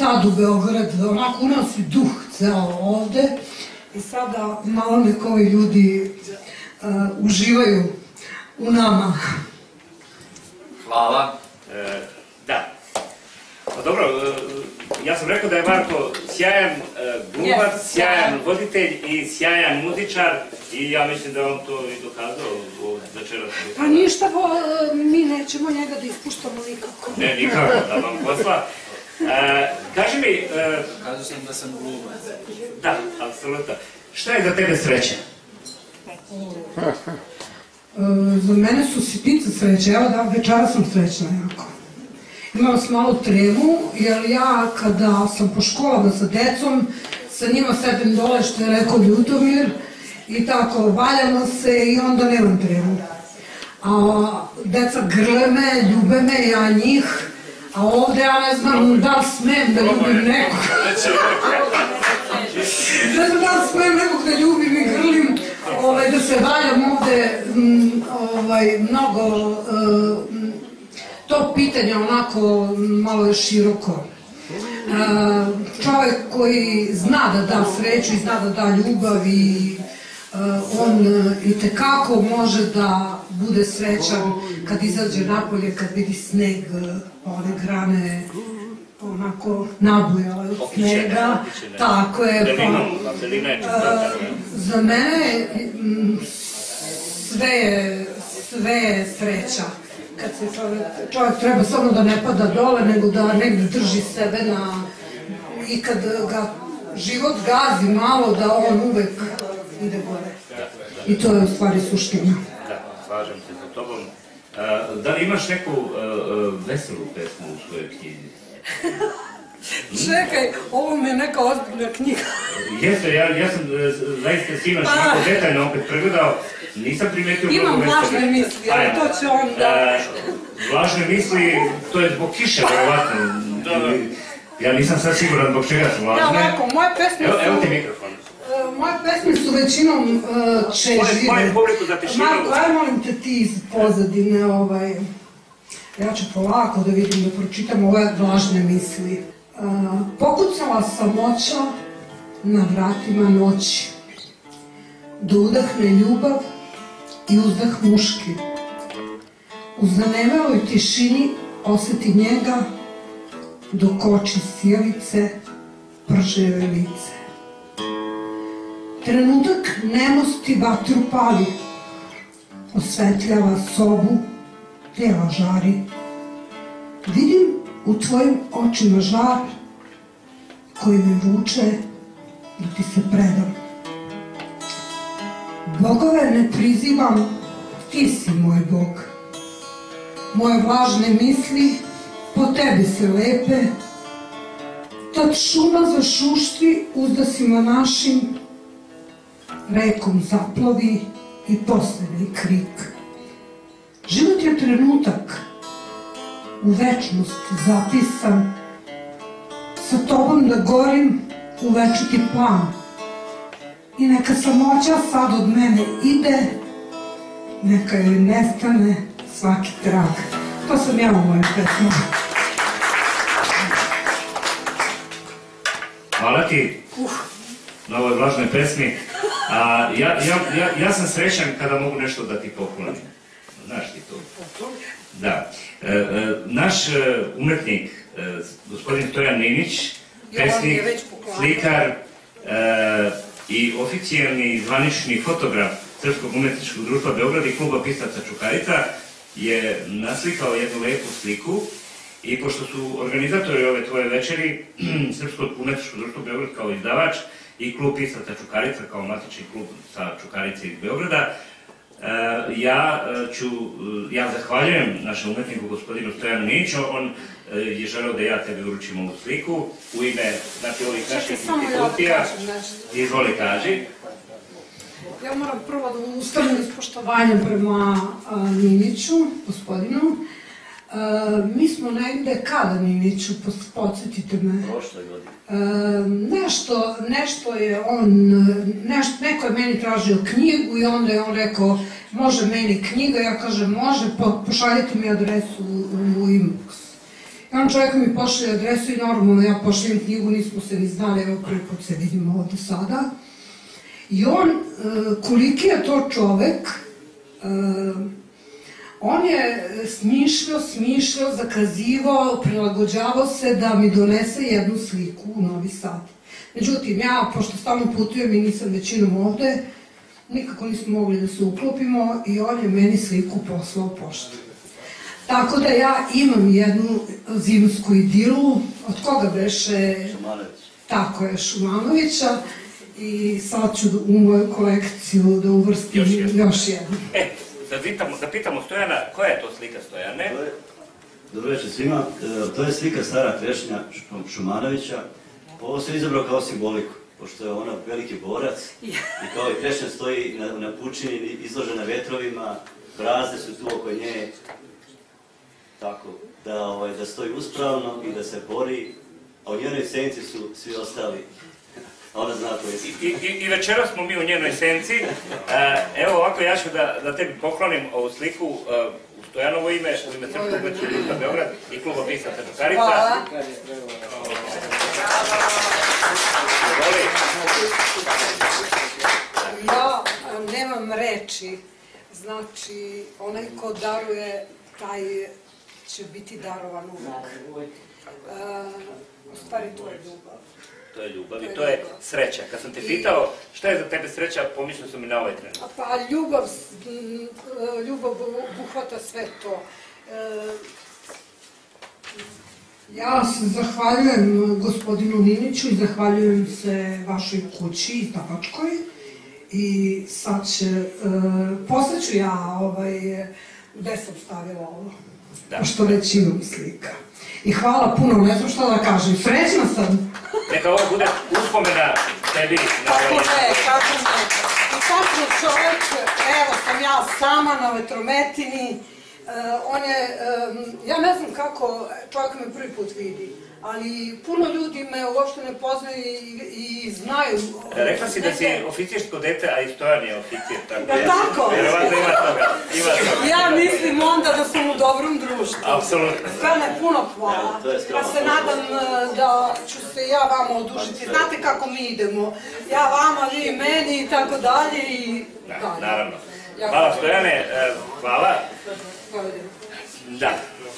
sad u Beograd, onako unosi duh ceo ovde i sada malo neko ovi ljudi uh, uživaju u nama.
Hvala.
E, da. Pa dobro, e, ja sam rekao da je Marko sjajan e, glumac,
Yes,
sjajan voditelj i sjajan muzičar i ja mislim da on to i dokazao večeras.
Pa ništa, bo, mi nećemo njega da ispuštamo nikako.
Ne, nikako, da vam posla. E, kaži mi... E,
Kazao sam da sam glumac.
da, apsolutno. Šta je za tebe sreća?
E, za mene su sitnice sreće, evo da večera sam srećna jako. Imala sam malu tremu, jer ja kada sam po školama sa decom, sa njima sedem dole što je rekao Ljutomir i tako valjamo se i onda nemam tremu. A deca grle me, ljube me, ja njih, a ovde ja ne znam da li smem da ljubim nekog. Ne znam da li smem nekog da ljubim i grlim, ovaj, da se valjam ovde m, ovaj, mnogo... Uh, to pitanje onako malo je široko. Čovjek koji zna da da sreću i zna da da ljubav i on itekako može da bude srećan kad izađe napolje, kad vidi sneg, one grane onako nabujale od snega. Tako je. Za mene sve je, sve je sreća. Kad se čovjek treba samo da ne pada dole, nego da negdje drži sebe na... I kad ga život gazi malo, da on uvek ide gore. I to je u stvari suština.
Da, slažem se sa tobom. Da li imaš neku veselu pesmu u svojoj knjizi?
Čekaj, ovo mi je neka ozbiljna knjiga.
Jeste, ja sam zaista sinoć jako detaljno opet pregledao. Nisam primetio mnogo
Imam
veseli.
vlažne misli, ali to će onda...
Vlažne misli, to je zbog kiše, verovatno. Ja nisam sad siguran zbog čega su vlažne.
Ja, ovako, moje pesme su...
Evo ti mikrofon.
Moje pesme su većinom čežine.
Molim publiku da te šira...
Marko, aj molim te ti iz pozadine, ovaj... Ja ću polako da vidim, da pročitam ove vlažne misli. Pokucala samoća na vratima noći. Da udahne ljubav i uzdah muški. U zaneveloj tišini osjeti njega dok oči sjelice prževe lice. Trenutak nemosti vatru pali, osvetljava sobu, tela žari. Vidim u tvojim očima žar koji me vuče da ti se predam. Bogove ne prizivam, ti si moj Bog. Moje vlažne misli po tebi se lepe. Tad šuma zašuštri uzdasima našim, rekom zaplovi i posljednji krik. Život je trenutak, u večnost zapisan, sa tobom da gorim u večiti plan. I neka samoća sad od mene ide, neka joj nestane svaki trag. To sam ja u mojoj pesmi.
Hvala ti na ovoj vlažnoj pesmi. A, ja, ja, ja, ja sam srećan kada mogu nešto da ti poklonim. Znaš ti to? Da. E, e, naš e, umetnik, e, gospodin Stojan Ninić, pesnik, slikar e, i oficijalni zvanični fotograf Srpskog umetničkog društva Beograd i kluba pisaca Čukarica je naslikao jednu lepu sliku i pošto su organizatori ove tvoje večeri Srpskog umetničkog društva Beograd kao izdavač i klub pisaca Čukarica kao matični klub sa Čukarice iz Beograda, ja ću, ja zahvaljujem našem umetniku gospodinu Stojanu Niniću, on je želeo da ja tebi uručim ovu sliku u ime, znači, ovih naših institucija. Izvoli, kaži.
Ja moram prvo da ustanem iz poštovanja prema Niniću, gospodinu. Mi smo negde kada Niniću, podsjetite me.
Prošle godine.
Nešto, nešto je on, neko je meni tražio knjigu i onda je on rekao, može meni knjiga, ja kažem može, pošaljite mi adresu u inbox. jedan čovjek mi pošle adresu i normalno ja pošlijem knjigu, nismo se ni znali, evo prvi put se vidimo ovde sada. I on, koliki je to čovek, on je smišljao, smišljao, zakazivao, prilagođavao se da mi donese jednu sliku u Novi Sad. Međutim, ja, pošto stalno putujem i nisam većinom ovde, nikako nismo mogli da se uklopimo i on je meni sliku poslao poštu. Tako da ja imam jednu zimsku idilu, od koga beše...
Šumanović. Tako je,
Šumanovića. I sad ću u moju kolekciju da uvrstim još jednu.
E, da pitamo Stojana, koja je to slika Stojane?
Dobro večer svima. To je slika stara Trešnja Šumanovića. Ovo sam izabrao kao simboliku, pošto je ona veliki borac i kao i Trešnja stoji na pučini, izložena vetrovima, brazde su tu oko nje, tako, da stoji uspravno i da se bori, a u njenoj senci su svi ostali. Ona zna to je.
I večera smo mi u njenoj senci. Evo ovako, ja ću da tebi poklonim ovu sliku u Stojanovo ime, u ime Srpskog umetničkog društva Beograd i kluba pisaca Čukarica. Hvala.
Ja nemam reči. Znači, onaj ko daruje, taj će biti darovan uvek. U stvari, to je ljubav.
To je ljubav i to je sreća. Kad sam te pitao šta je za tebe sreća, pomislio sam i na ovaj trenutak.
Pa ljubav, ljubav obuhvata sve to. Ja se zahvaljujem gospodinu Niniću i zahvaljujem se vašoj kući i Tabačkoj. I sad će, posle ću ja, gde sam stavila ovo, pošto već imam slika. I hvala puno, ne znam šta da kažem, srećna sam.
Neka ovo bude uspomena tebi.
Kako ne, kako ne. I tačno čovjek, evo sam ja sama na vetrometini, on je, ja ne znam kako čovjek me prvi put vidi, ali puno ljudi me uopšte ne poznaju i znaju.
Rekla si da si oficirsko dete, a i Stojan je oficir.
Da tako?
Vjerovatno ima toga.
Ja mislim onda da sam u dobrom društvu.
Apsolutno.
Sveme puno hvala. Ja se nadam da ću se ja vama odužiti. Znate kako mi idemo. Ja vama, vi meni i tako dalje i dalje.
Naravno. Hvala Stojane, hvala. Da.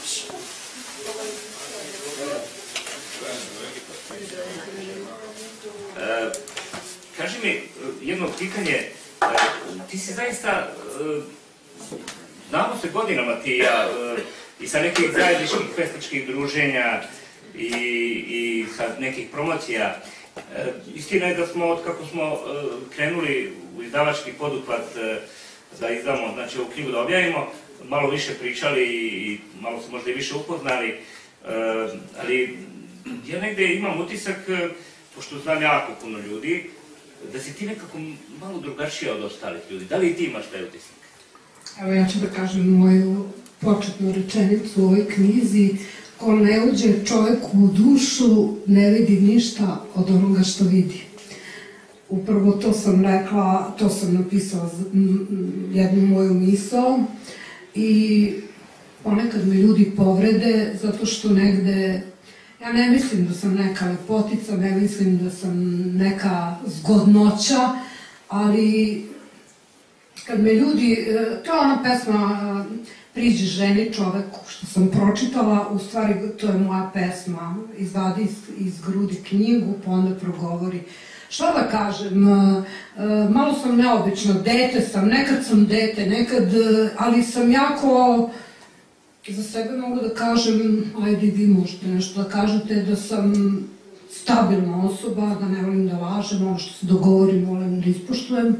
Kaži mi jedno pitanje, ti si zaista, znamo se godinama ti i ja, i sa nekih zajedničkih pesničkih druženja i sa nekih promocija. Istina je da smo, od kako smo krenuli u izdavački poduhvat da izdamo, znači ovu knjigu da objavimo, malo više pričali i malo se možda i više upoznali, ali ja negde imam utisak, pošto znam jako puno ljudi, da si ti nekako malo drugačija od ostalih ljudi. Da li i ti imaš taj utisak?
Evo ja ću da kažem moju početnu rečenicu u ovoj knjizi. Ko ne uđe čoveku u dušu, ne vidi ništa od onoga što vidi. Upravo to sam rekla, to sam napisala jednu moju misao i ponekad me ljudi povrede zato što negde, ja ne mislim da sam neka lepotica, ne mislim da sam neka zgodnoća, ali kad me ljudi, to je ona pesma Priđi ženi čoveku, što sam pročitala, u stvari to je moja pesma, izvadi iz grudi knjigu, pa onda progovori. Šta da kažem, malo sam neobično, dete sam, nekad sam dete, nekad, ali sam jako, za sebe mogu da kažem, ajde vi možete nešto da kažete, da sam stabilna osoba, da ne volim da lažem, ono što se dogovorim, volim da ispoštujem.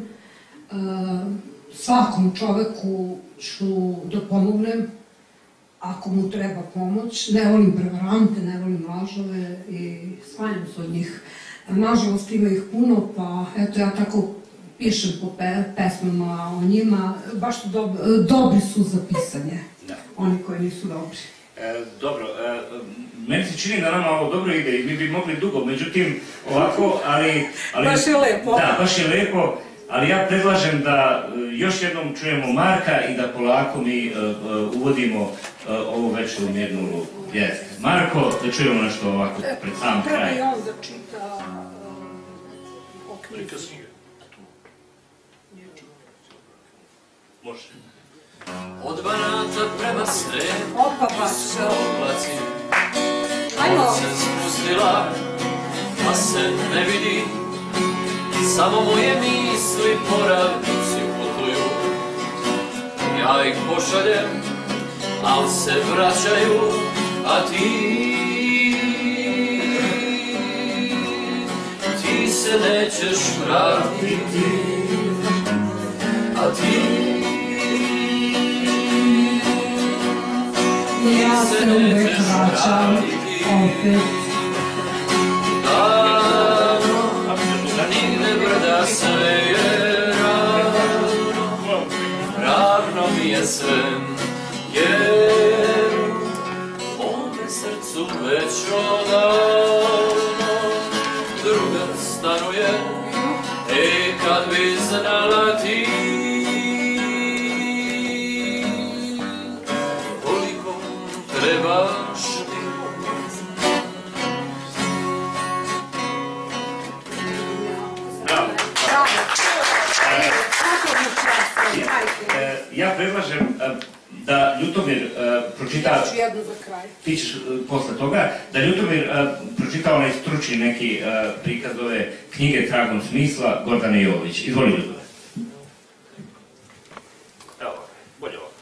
Svakom čoveku ću da pomognem, ako mu treba pomoć. Ne volim prevarante, ne volim lažove i smanjam se od njih. Nažalost ima ih puno, pa eto ja tako pišem po pesmama o njima. Baš su dobri su za pisanje, oni koji nisu dobri.
Dobro, meni se čini da nama ovo dobro ide i mi bi mogli dugo, međutim ovako, ali...
Baš je lepo.
Da, baš je lepo.
ali ja predlažem da još jednom čujemo Marka i da polako mi uvodimo ovu večeru mirnu ulogu. Marko, da čujemo nešto ovako pred sam kraj.
Treba i on da čita o knjizi.
Može.
Od Banata prema Sremu
Opa, baš.
se oblaci,
Ajmo.
od se spustila, pa se ne vidi, samo moje misli po ravnici putuju. Ja ih pošaljem, al se vraćaju, a ti, ti se nećeš vratiti, a ti,
Ja se uvek vraćam opet.
davno, nigde brda, sve je ravno, ravno mi je sve, jer u mome srcu već odavno druga stanuje. Ej, kad bi znala ti koliko trebaš ti.
Bravo. Ja predlažem da Ljutomir pročita...
Ću jednu za kraj.
Ti ćeš posle toga, da Ljutomir pročita onaj stručni neki prikaz ove knjige Tragom smisla Gordane Jović. Izvoli, Ljutomir. Evo, bolje ovo.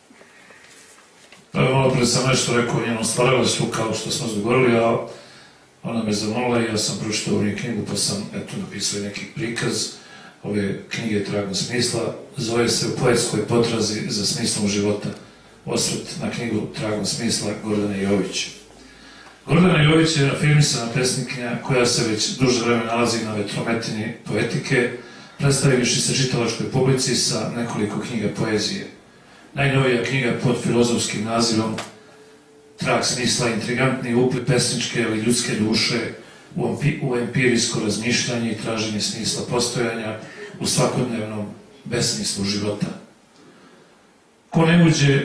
Evo, malo pre sam nešto rekao o njenom stvaralaštvu, kao što smo zgovorili, a ona me zamolila i ja sam pročitao ovu knjigu, pa sam eto napisao neki prikaz ove knjige Tragom smisla. Zove se U poetskoj potrazi za smislom života. Osvrt na knjigu Tragom smisla Gordane Jović. Gordana Jović je afirmisana pesnikinja koja se već duže vreme nalazi na vetrometini poetike, predstavivši se čitalačkoj publici sa nekoliko knjiga poezije. Najnovija knjiga pod filozofskim nazivom Trag smisla, intrigantni upli pesničke ili ljudske duše u empirijsko razmišljanje i traženje smisla postojanja u svakodnevnom besmislu života. Ko ne uđe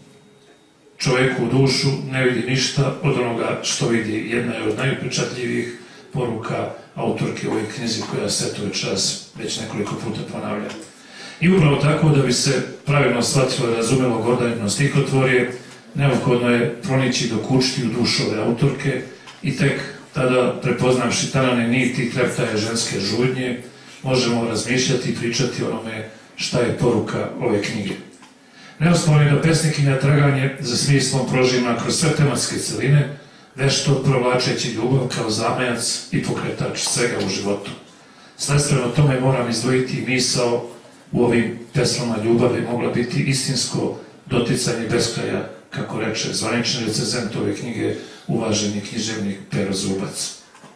čoveku u dušu, ne vidi ništa od onoga što vidi. Jedna je od najupečatljivijih poruka autorke u ovoj knjizi koja se eto večeras već nekoliko puta ponavlja. I upravo tako, da bi se pravilno shvatilo i razumelo Gordanino stihotvorje, neophodno je pronići do kućti u dušu ove autorke i tek tada, prepoznavši tanane niti i treptaje ženske žudnje, možemo razmišljati i pričati o onome šta je poruka ove knjige. Neosporno je da pesnikinja traganje za smislom prožima kroz sve tematske celine, vešto provlačeći ljubav kao zamajac i pokretač svega u životu. Sledstveno tome moram izdvojiti misao u ovim pesmama ljubavi mogla biti istinsko doticanje beskraja, kako reče zvanični recenzent ove knjige, uvaženi književnik Pero Zubac.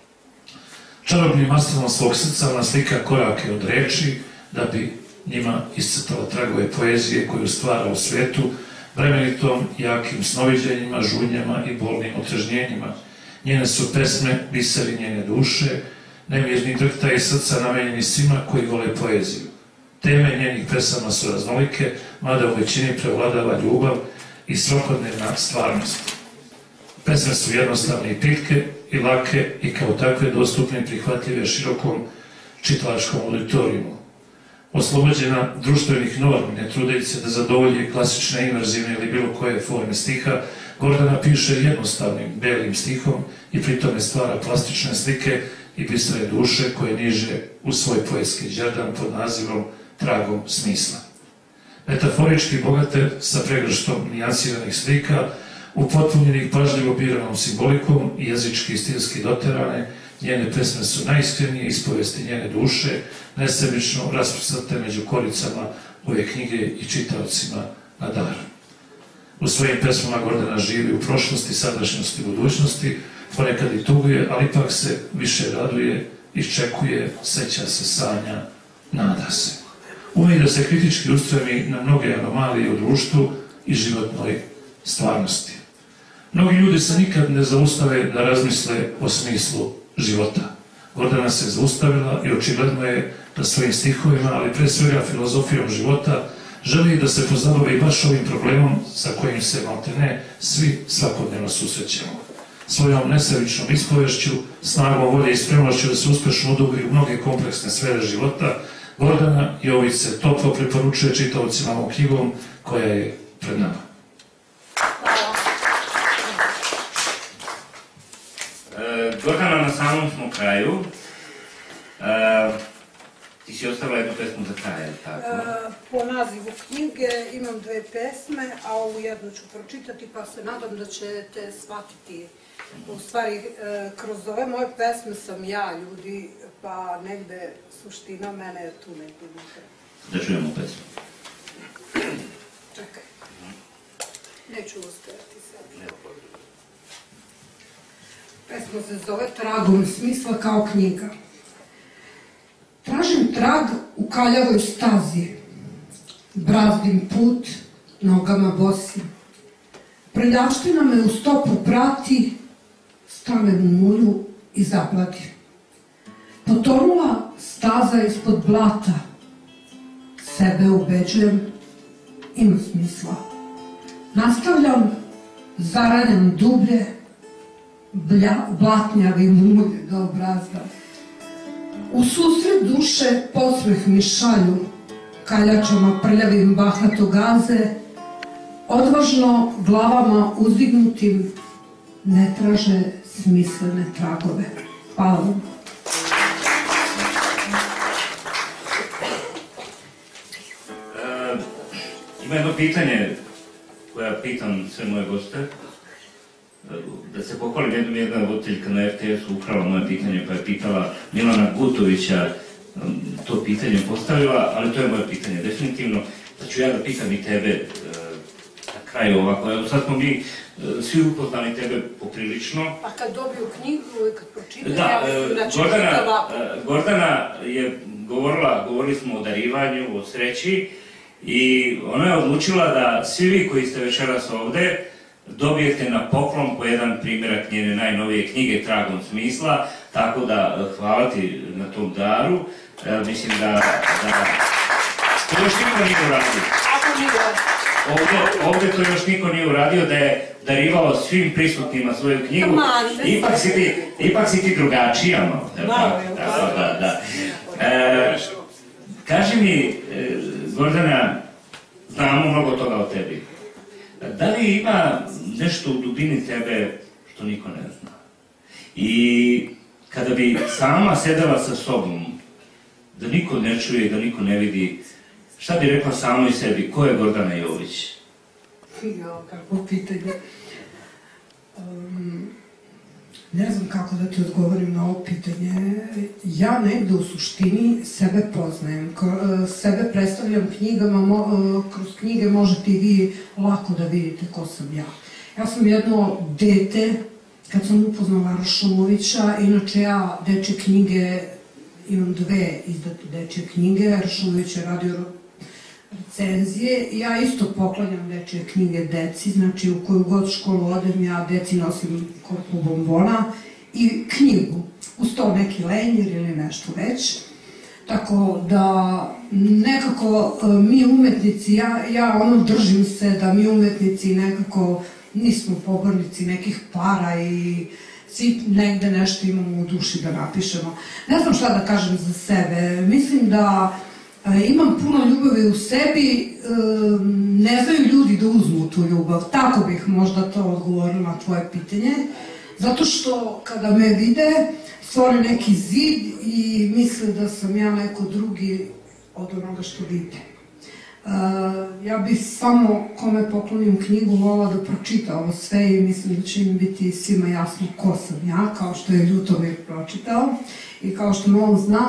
Čarobnim maslom svog srca ona slika korake od reči, da bi njima iscrtala tragove poezije koju stvara u svetu, vremenitom, jakim snoviđenjima, žudnjama i bolnim otrežnjenjima. Njene su pesme biseri njene duše, nemirni drhtaji srca namenjeni svima koji vole poeziju. Teme njenih pesama su raznolike, mada u većini prevladava ljubav i svakodnevna stvarnost. Pesme su jednostavne i pitke i lake i kao takve dostupne i prihvatljive širokom čitalačkom auditorijumu. Oslobođena društvenih normi, ne trudeći se da zadovolji klasične, inverzivne ili bilo koje forme stiha, Gordana piše jednostavnim, belim stihom i pritome stvara plastične slike i bisere duše koje niže u svoj poetski đerdan pod nazivom Tragom smisla. Metaforički bogate sa pregrštom nijansiranih slika, upotpunjenih pažljivo biranom simbolikom i jezički i stilski doterane, njene pesme su najiskrenije ispovesti njene duše, nesebično rasprostate među koricama ove knjige i čitaocima na dar. U svojim pesmama Gordana živi u prošlosti, sadašnjosti i budućnosti, ponekad i tuguje, ali ipak se više raduje, iščekuje, seća se, sanja, nada se. Ume da se kritički ustremi na mnoge anomalije u društvu i životnoj stvarnosti. Mnogi ljudi se nikad ne zaustave da razmisle o smislu života. Gordana se zaustavila i očigledno je da svojim stihovima, ali pre svega filozofijom života, želi da se pozabavi baš ovim problemom sa kojim se maltene svi svakodnevno susrećemo. Svojom nesebičnom ispovešću, snagom volje i spremnošću da se uspešno udubri u mnoge kompleksne sfere života, Gordana Jović se toplo preporučuje čitaocima ovom knjigom koja je pred nama.
E, Gordana, na samom smo kraju. E, ti si ostavila jednu pesmu za kraj, je li tako?
E, po nazivu knjige imam dve pesme, a ovu jednu ću pročitati, pa se nadam da ćete shvatiti. U stvari, e, kroz ove moje pesme sam ja, ljudi, pa negde suština mene je tu negde.
Da čujemo pesmu.
Čekaj. Neću ustajati sad. Pesma se zove Tragom smisla kao knjiga. Tražim trag u kaljavoj stazi, brazdim put, nogama bosim. Prljavština me u stopu prati, stanem u mulju i zaplatim. Potonula staza ispod blata, sebe ubeđujem, ima smisla. Nastavljam, zaranjam dublje, blatnjavi mulje do obrazdam. U susret duše podsmeh mi šalju, kaljačama prljavim bahato gaze, odvažno glavama uzdignutim ne traže smislene tragove. Hvala vam.
E, ima jedno pitanje koje pitam sve moje goste. Da se pohvalim, jednom jedna voditeljka na er te esu ukrala moje pitanje, pa je pitala Milana Gutovića, to pitanje postavila, ali to je moje pitanje definitivno. Da ću ja da pitam i tebe na kraju ovako. Evo sad smo mi svi upoznali tebe poprilično.
A kad dobiju knjigu i kad pročitaju,
da,
ja mislim da će
Gordana,
biti ovako.
Gordana je govorila, govorili smo o darivanju, o sreći i ona je odlučila da svi vi koji ste večeras ovde dobijete na poklon po jedan primjerak njene najnovije knjige Tragom smisla, tako da hvala ti na tom daru. E, mislim da, da to još niko nije uradio. Ovde, ovde to još niko nije uradio, da je darivao svim prisutnima svoju knjigu. Ipak si ti, ipak si ti drugačija malo. Da, da, da. E, kaži mi, e, Gordana, znamo mnogo toga o tebi. Da li ima nešto u dubini tebe što niko ne zna? I kada bi sama sedela sa sobom, da niko ne čuje, da niko ne vidi, šta bi rekla samoj sebi? Ko je Gordana Jović?
Jo, kako pitanje. Um, ne znam kako da ti odgovorim na ovo pitanje. Ja negde u suštini sebe poznajem. Sebe predstavljam knjigama, mo, kroz knjige možete i vi lako da vidite ko sam ja. Ja sam jedno dete, kad sam upoznala Rašumovića, inače ja dečje knjige, imam dve izdate dečje knjige, Rašumović je radio recenzije, ja isto poklanjam dečje knjige deci, znači u koju god školu odem, ja deci nosim korpu bombona i knjigu, uz to neki lenjer ili nešto već. Tako da nekako mi umetnici, ja, ja ono držim se da mi umetnici nekako nismo pobornici nekih para i svi negde nešto imamo u duši da napišemo. Ne znam šta da kažem za sebe, mislim da imam puno ljubavi u sebi, ne znaju ljudi da uzmu tu ljubav, tako bih možda to odgovorila na tvoje pitanje, zato što kada me vide, stvore neki zid i misle da sam ja neko drugi od onoga što vide. Ja bih samo, kome poklonim knjigu, volila da pročita ovo sve i mislim da će im biti svima jasno ko sam ja, kao što je Ljutomir pročitao i kao što me on zna.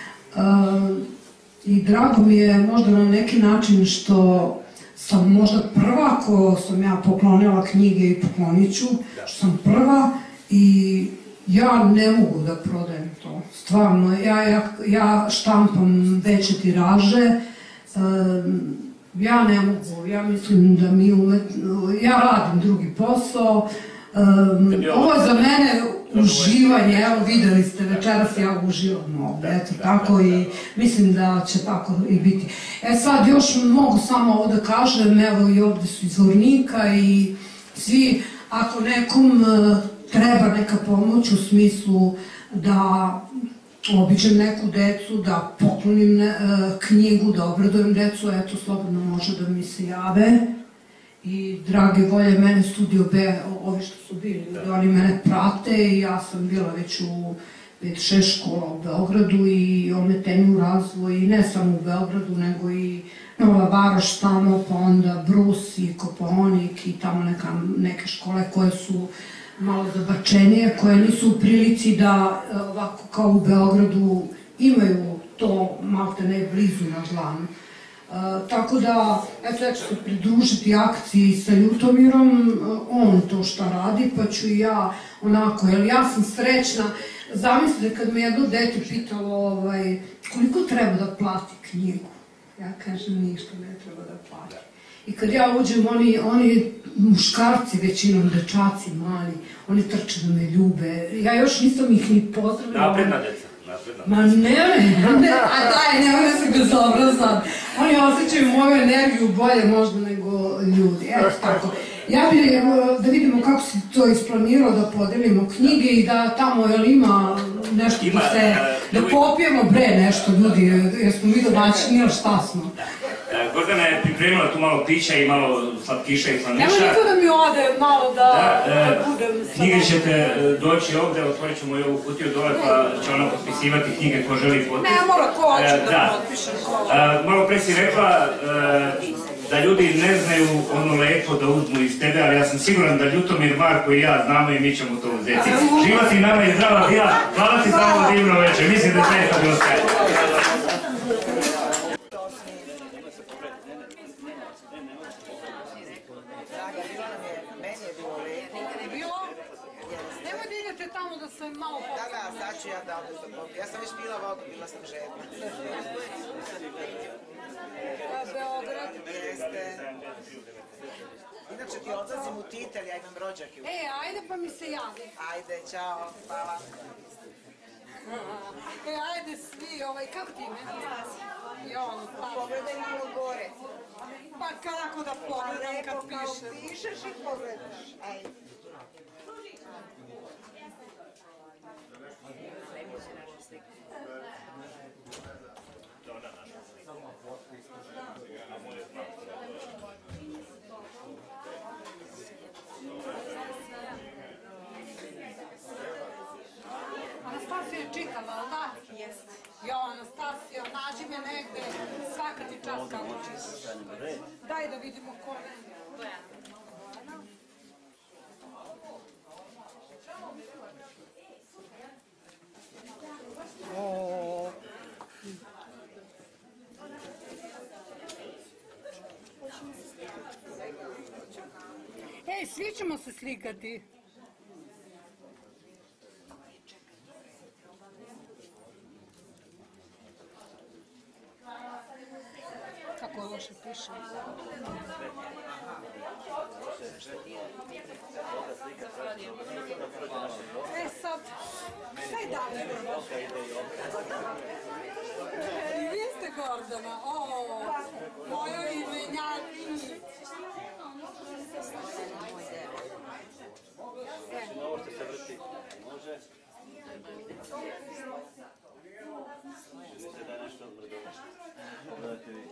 I drago mi je možda na neki način što sam možda prva ko sam ja poklonila knjige i poklonit ću, što sam prva i ja ne mogu da prodajem to. Stvarno, ja, ja, ja štampam veće tiraže, um, ja ne mogu, ja mislim da mi umet... ja radim drugi posao, um, ovo je za mene uživanje, evo videli ste, večeras ja uživam ovde, eto tako i mislim da će tako i biti. E sad još mogu samo ovo da kažem, evo i ovde su iz Vornika i svi, ako nekom treba neka pomoć u smislu da obiđem neku decu, da poklonim knjigu, da obradujem decu, eto slobodno može da mi se jave. I drage volje, mene Studio B, ovi što su bili, oni mene prate i ja sam bila već u pet šest škola u Beogradu i ometeni u razvoju, i ne samo u Beogradu, nego i Nova Varoš tamo, pa onda Brus i Kopaonik i tamo neke škole koje su malo zabačenije, koje nisu u prilici da, ovako kao u Beogradu, imaju to malte ne blizu na dlanu. Tako da, eto, ja ću se pridružiti akciji sa Ljutomirom, on to šta radi, pa ću i ja onako, jer ja sam srećna. Zamislite kad me jedno dete pitalo koliko treba da plati knjigu, ja kažem ništa ne treba da plati. I kad ja uđem, oni muškarci, većinom dečaci mali, oni trče da me ljube, ja još nisam ih ni pozdravila.
Napredna deca.
Ma ne, ne, a daj, ne mogu se bezobrazan. Oni osjećaju moju energiju bolje možda nego ljudi, eto tako. Ja bih da vidimo kako si to isplanirao, da podelimo knjige i da tamo, jel ima nešto da se, da popijemo bre nešto ljudi, jer smo mi domaćini, ili šta smo?
Gordana je pripremila tu malo pića i malo slatkiša i slaniša.
Nemo niko da mi ode malo da budem...
Knjige ćete doći ovde, otvorit ćemo i ovu kutiju dole, pa će ona potpisivati knjige ko želi potpis.
Ne, mora ko hoće da potpiše ko.
Malo pre si rekla da ljudi ne znaju ono lepo da uzmu iz tebe, ali ja sam siguran da Ljutomir, Marko i ja znamo i mi ćemo to uzeti. Živa ti nama i zdrava bila, hvala ti za ovo divno večer, mislim da sve to bi ostaje.
Nemoj da idete tamo da se malo popiti.
Da, da, sad ću ja da ovdje se popiti. Ja sam već pila vodu, bila sam žedna.
Beograd.
Jeste. Inače ti odlazim u Titel, ja imam rođake.
E, ajde pa mi se javi.
Ajde, čao, hvala.
E, ajde svi, kako ti ime? Jono, tako.
Pogledaj malo gore.
Pa kako da pogledam kad pišem?
Kao pišeš i pogledaš. Ajde.
Anastasija je čitala, ali da? Jeste. Jo, Anastasija, nađi me negde, svaka ti čast kako čitaš. Daj da vidimo ko je. Ej, svi ćemo se slikati. Kako loše piše. E sad, šta je dalje? I vi ste Gordana, o, mojoj imenjaki.
Ovo što se vrti, može? Mislite da je nešto odmrdo? Pogledajte vi.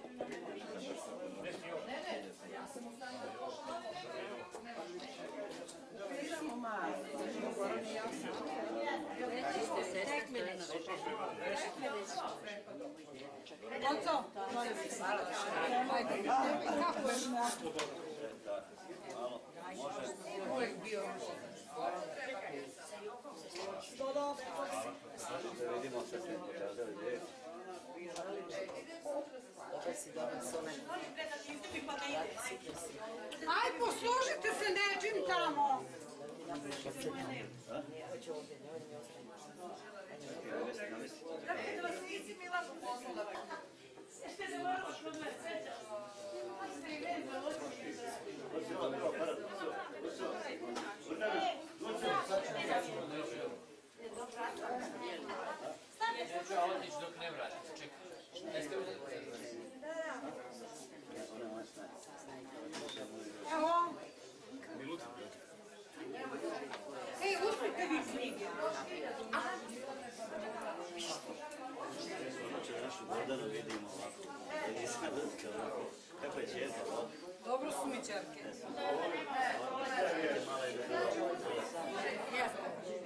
Konco? Ajde, kako je? Uvijek bio.
Da vidimo sve se pokazali gdje.
Aj, poslužite se nečim tamo.
Thank you.
ne vratite, čekaj. Jeste uzeti?
Evo. Ej, uzmite vi knjige.
Znači, našu Gordanu vidimo ovako. Kako je čerka?
Dobro su mi čerke. Jeste.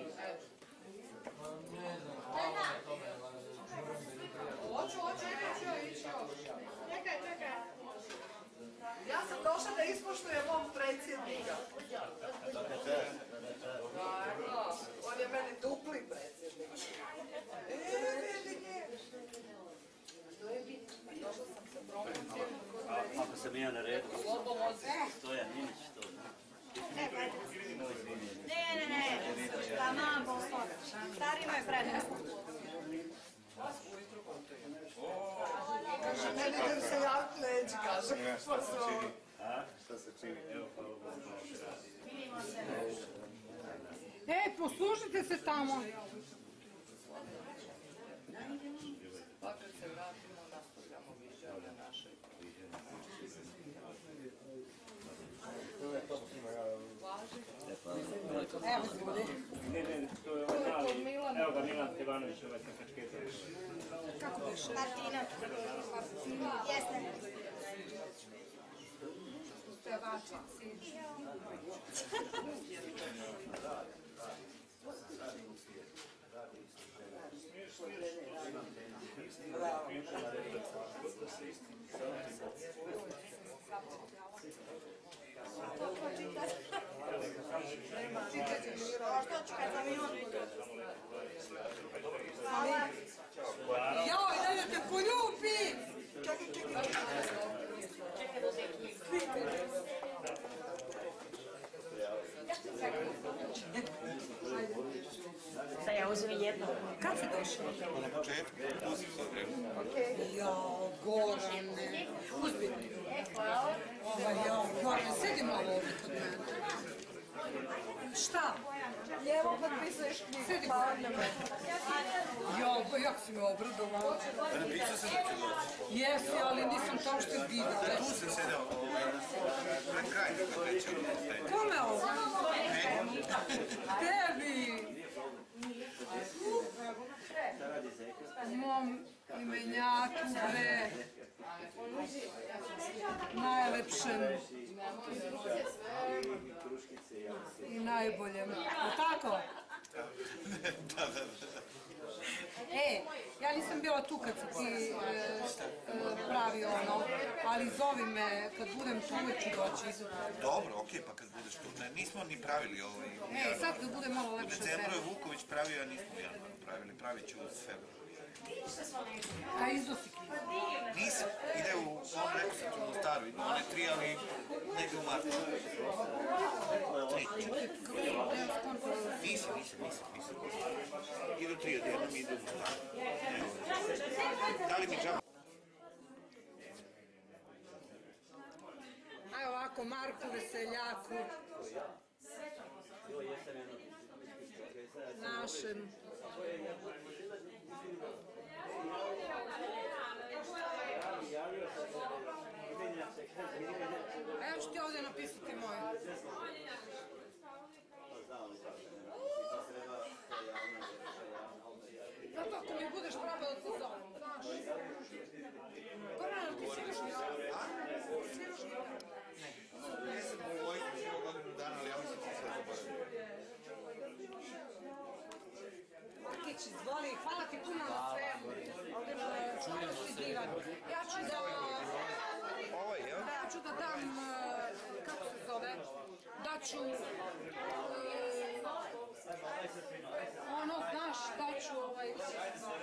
Hoću, hoću, neću ići još. Čekaj, čekaj. Ja sam došla da ispoštujem mog predsjednika. On je meni dupli predsjednik. Došla sam se promocijom.
Ako sam ja na redu, Stojan Ninić, to znam.
Ne, ne, ne, taman postoga. Stari imaju prednost.
Kaže, ne vidim se javiti neći, kaže.
A, šta se čini? Evo, hvala Bogu.
Ej, poslušajte se tamo.
Pa kad se vratimo, nastavljamo viđanje naše.
Evo se bude.
Ne, ne, to je ovaj mali, evo ga Milan Stevanović, ovaj sa kačketa.
Kako biše?
Martina. Jeste.
Pevačici.
Što ću kad sam i on?
Joj, da te poljubi! Čekaj, čekaj.
Čekaj da se knjiga. Da ja uzmem jedno.
Kad si došao?
Na početku, tu si sad vremena.
Jao, Gorane. Uzmi. Ova, jao, Gorane, sedi malo ovdje kod mene. Šta?
Lijevo potpisuješ knjigu.
Sedi kod mene. Jao, jak si me obradovao.
Napisao sam da ću doći.
Jesi, ali nisam to što vidjela.
Tu sam sedao pred kraj nekog večera.
Kome ovo? Tebi! Mom imenjatu, bre. Najlepšem. I najboljem. O tako?
Da, da, da.
E, ja nisam bila tu kad si ti e, e, pravio ono, ali zovi me kad budem tu uvijek ću doći.
Dobro, okej, pa kad budeš tu. Ne, nismo ni pravili ovaj...
E, sad kad bude malo
U
lepše
decembru je
vreme.
Vuković pravio, a nismo u januaru pravili. Pravit ću u februaru.
A iznosi knjigu?
Nisam. Ide u... On rekao sam ću u staru. Idu one tri, ali negdje u martu. Tri, četiri. Nisam, nisam, nisam, nisam. Idu tri odjednom, idu u staru. Da li mi džaba?
Aj ovako, Marku Veseljaku. Našem. A ja ću ti ovdje napisati moje. Zato ako mi budeš probao da te zovem, znaš. Korana, ti sviraš gitar? Sviraš gitar?
Ne. Ja sam u Vojku svirao godinu dana, ali ja mislim da sam sve zaboravio.
Markić, izvoli, hvala ti puno na svemu. Čujem si divan. Ja ću da...
Ovo je, jel?
Da, ja ću da dam, kako se zove, da ću... Ono, znaš, da ću ovaj...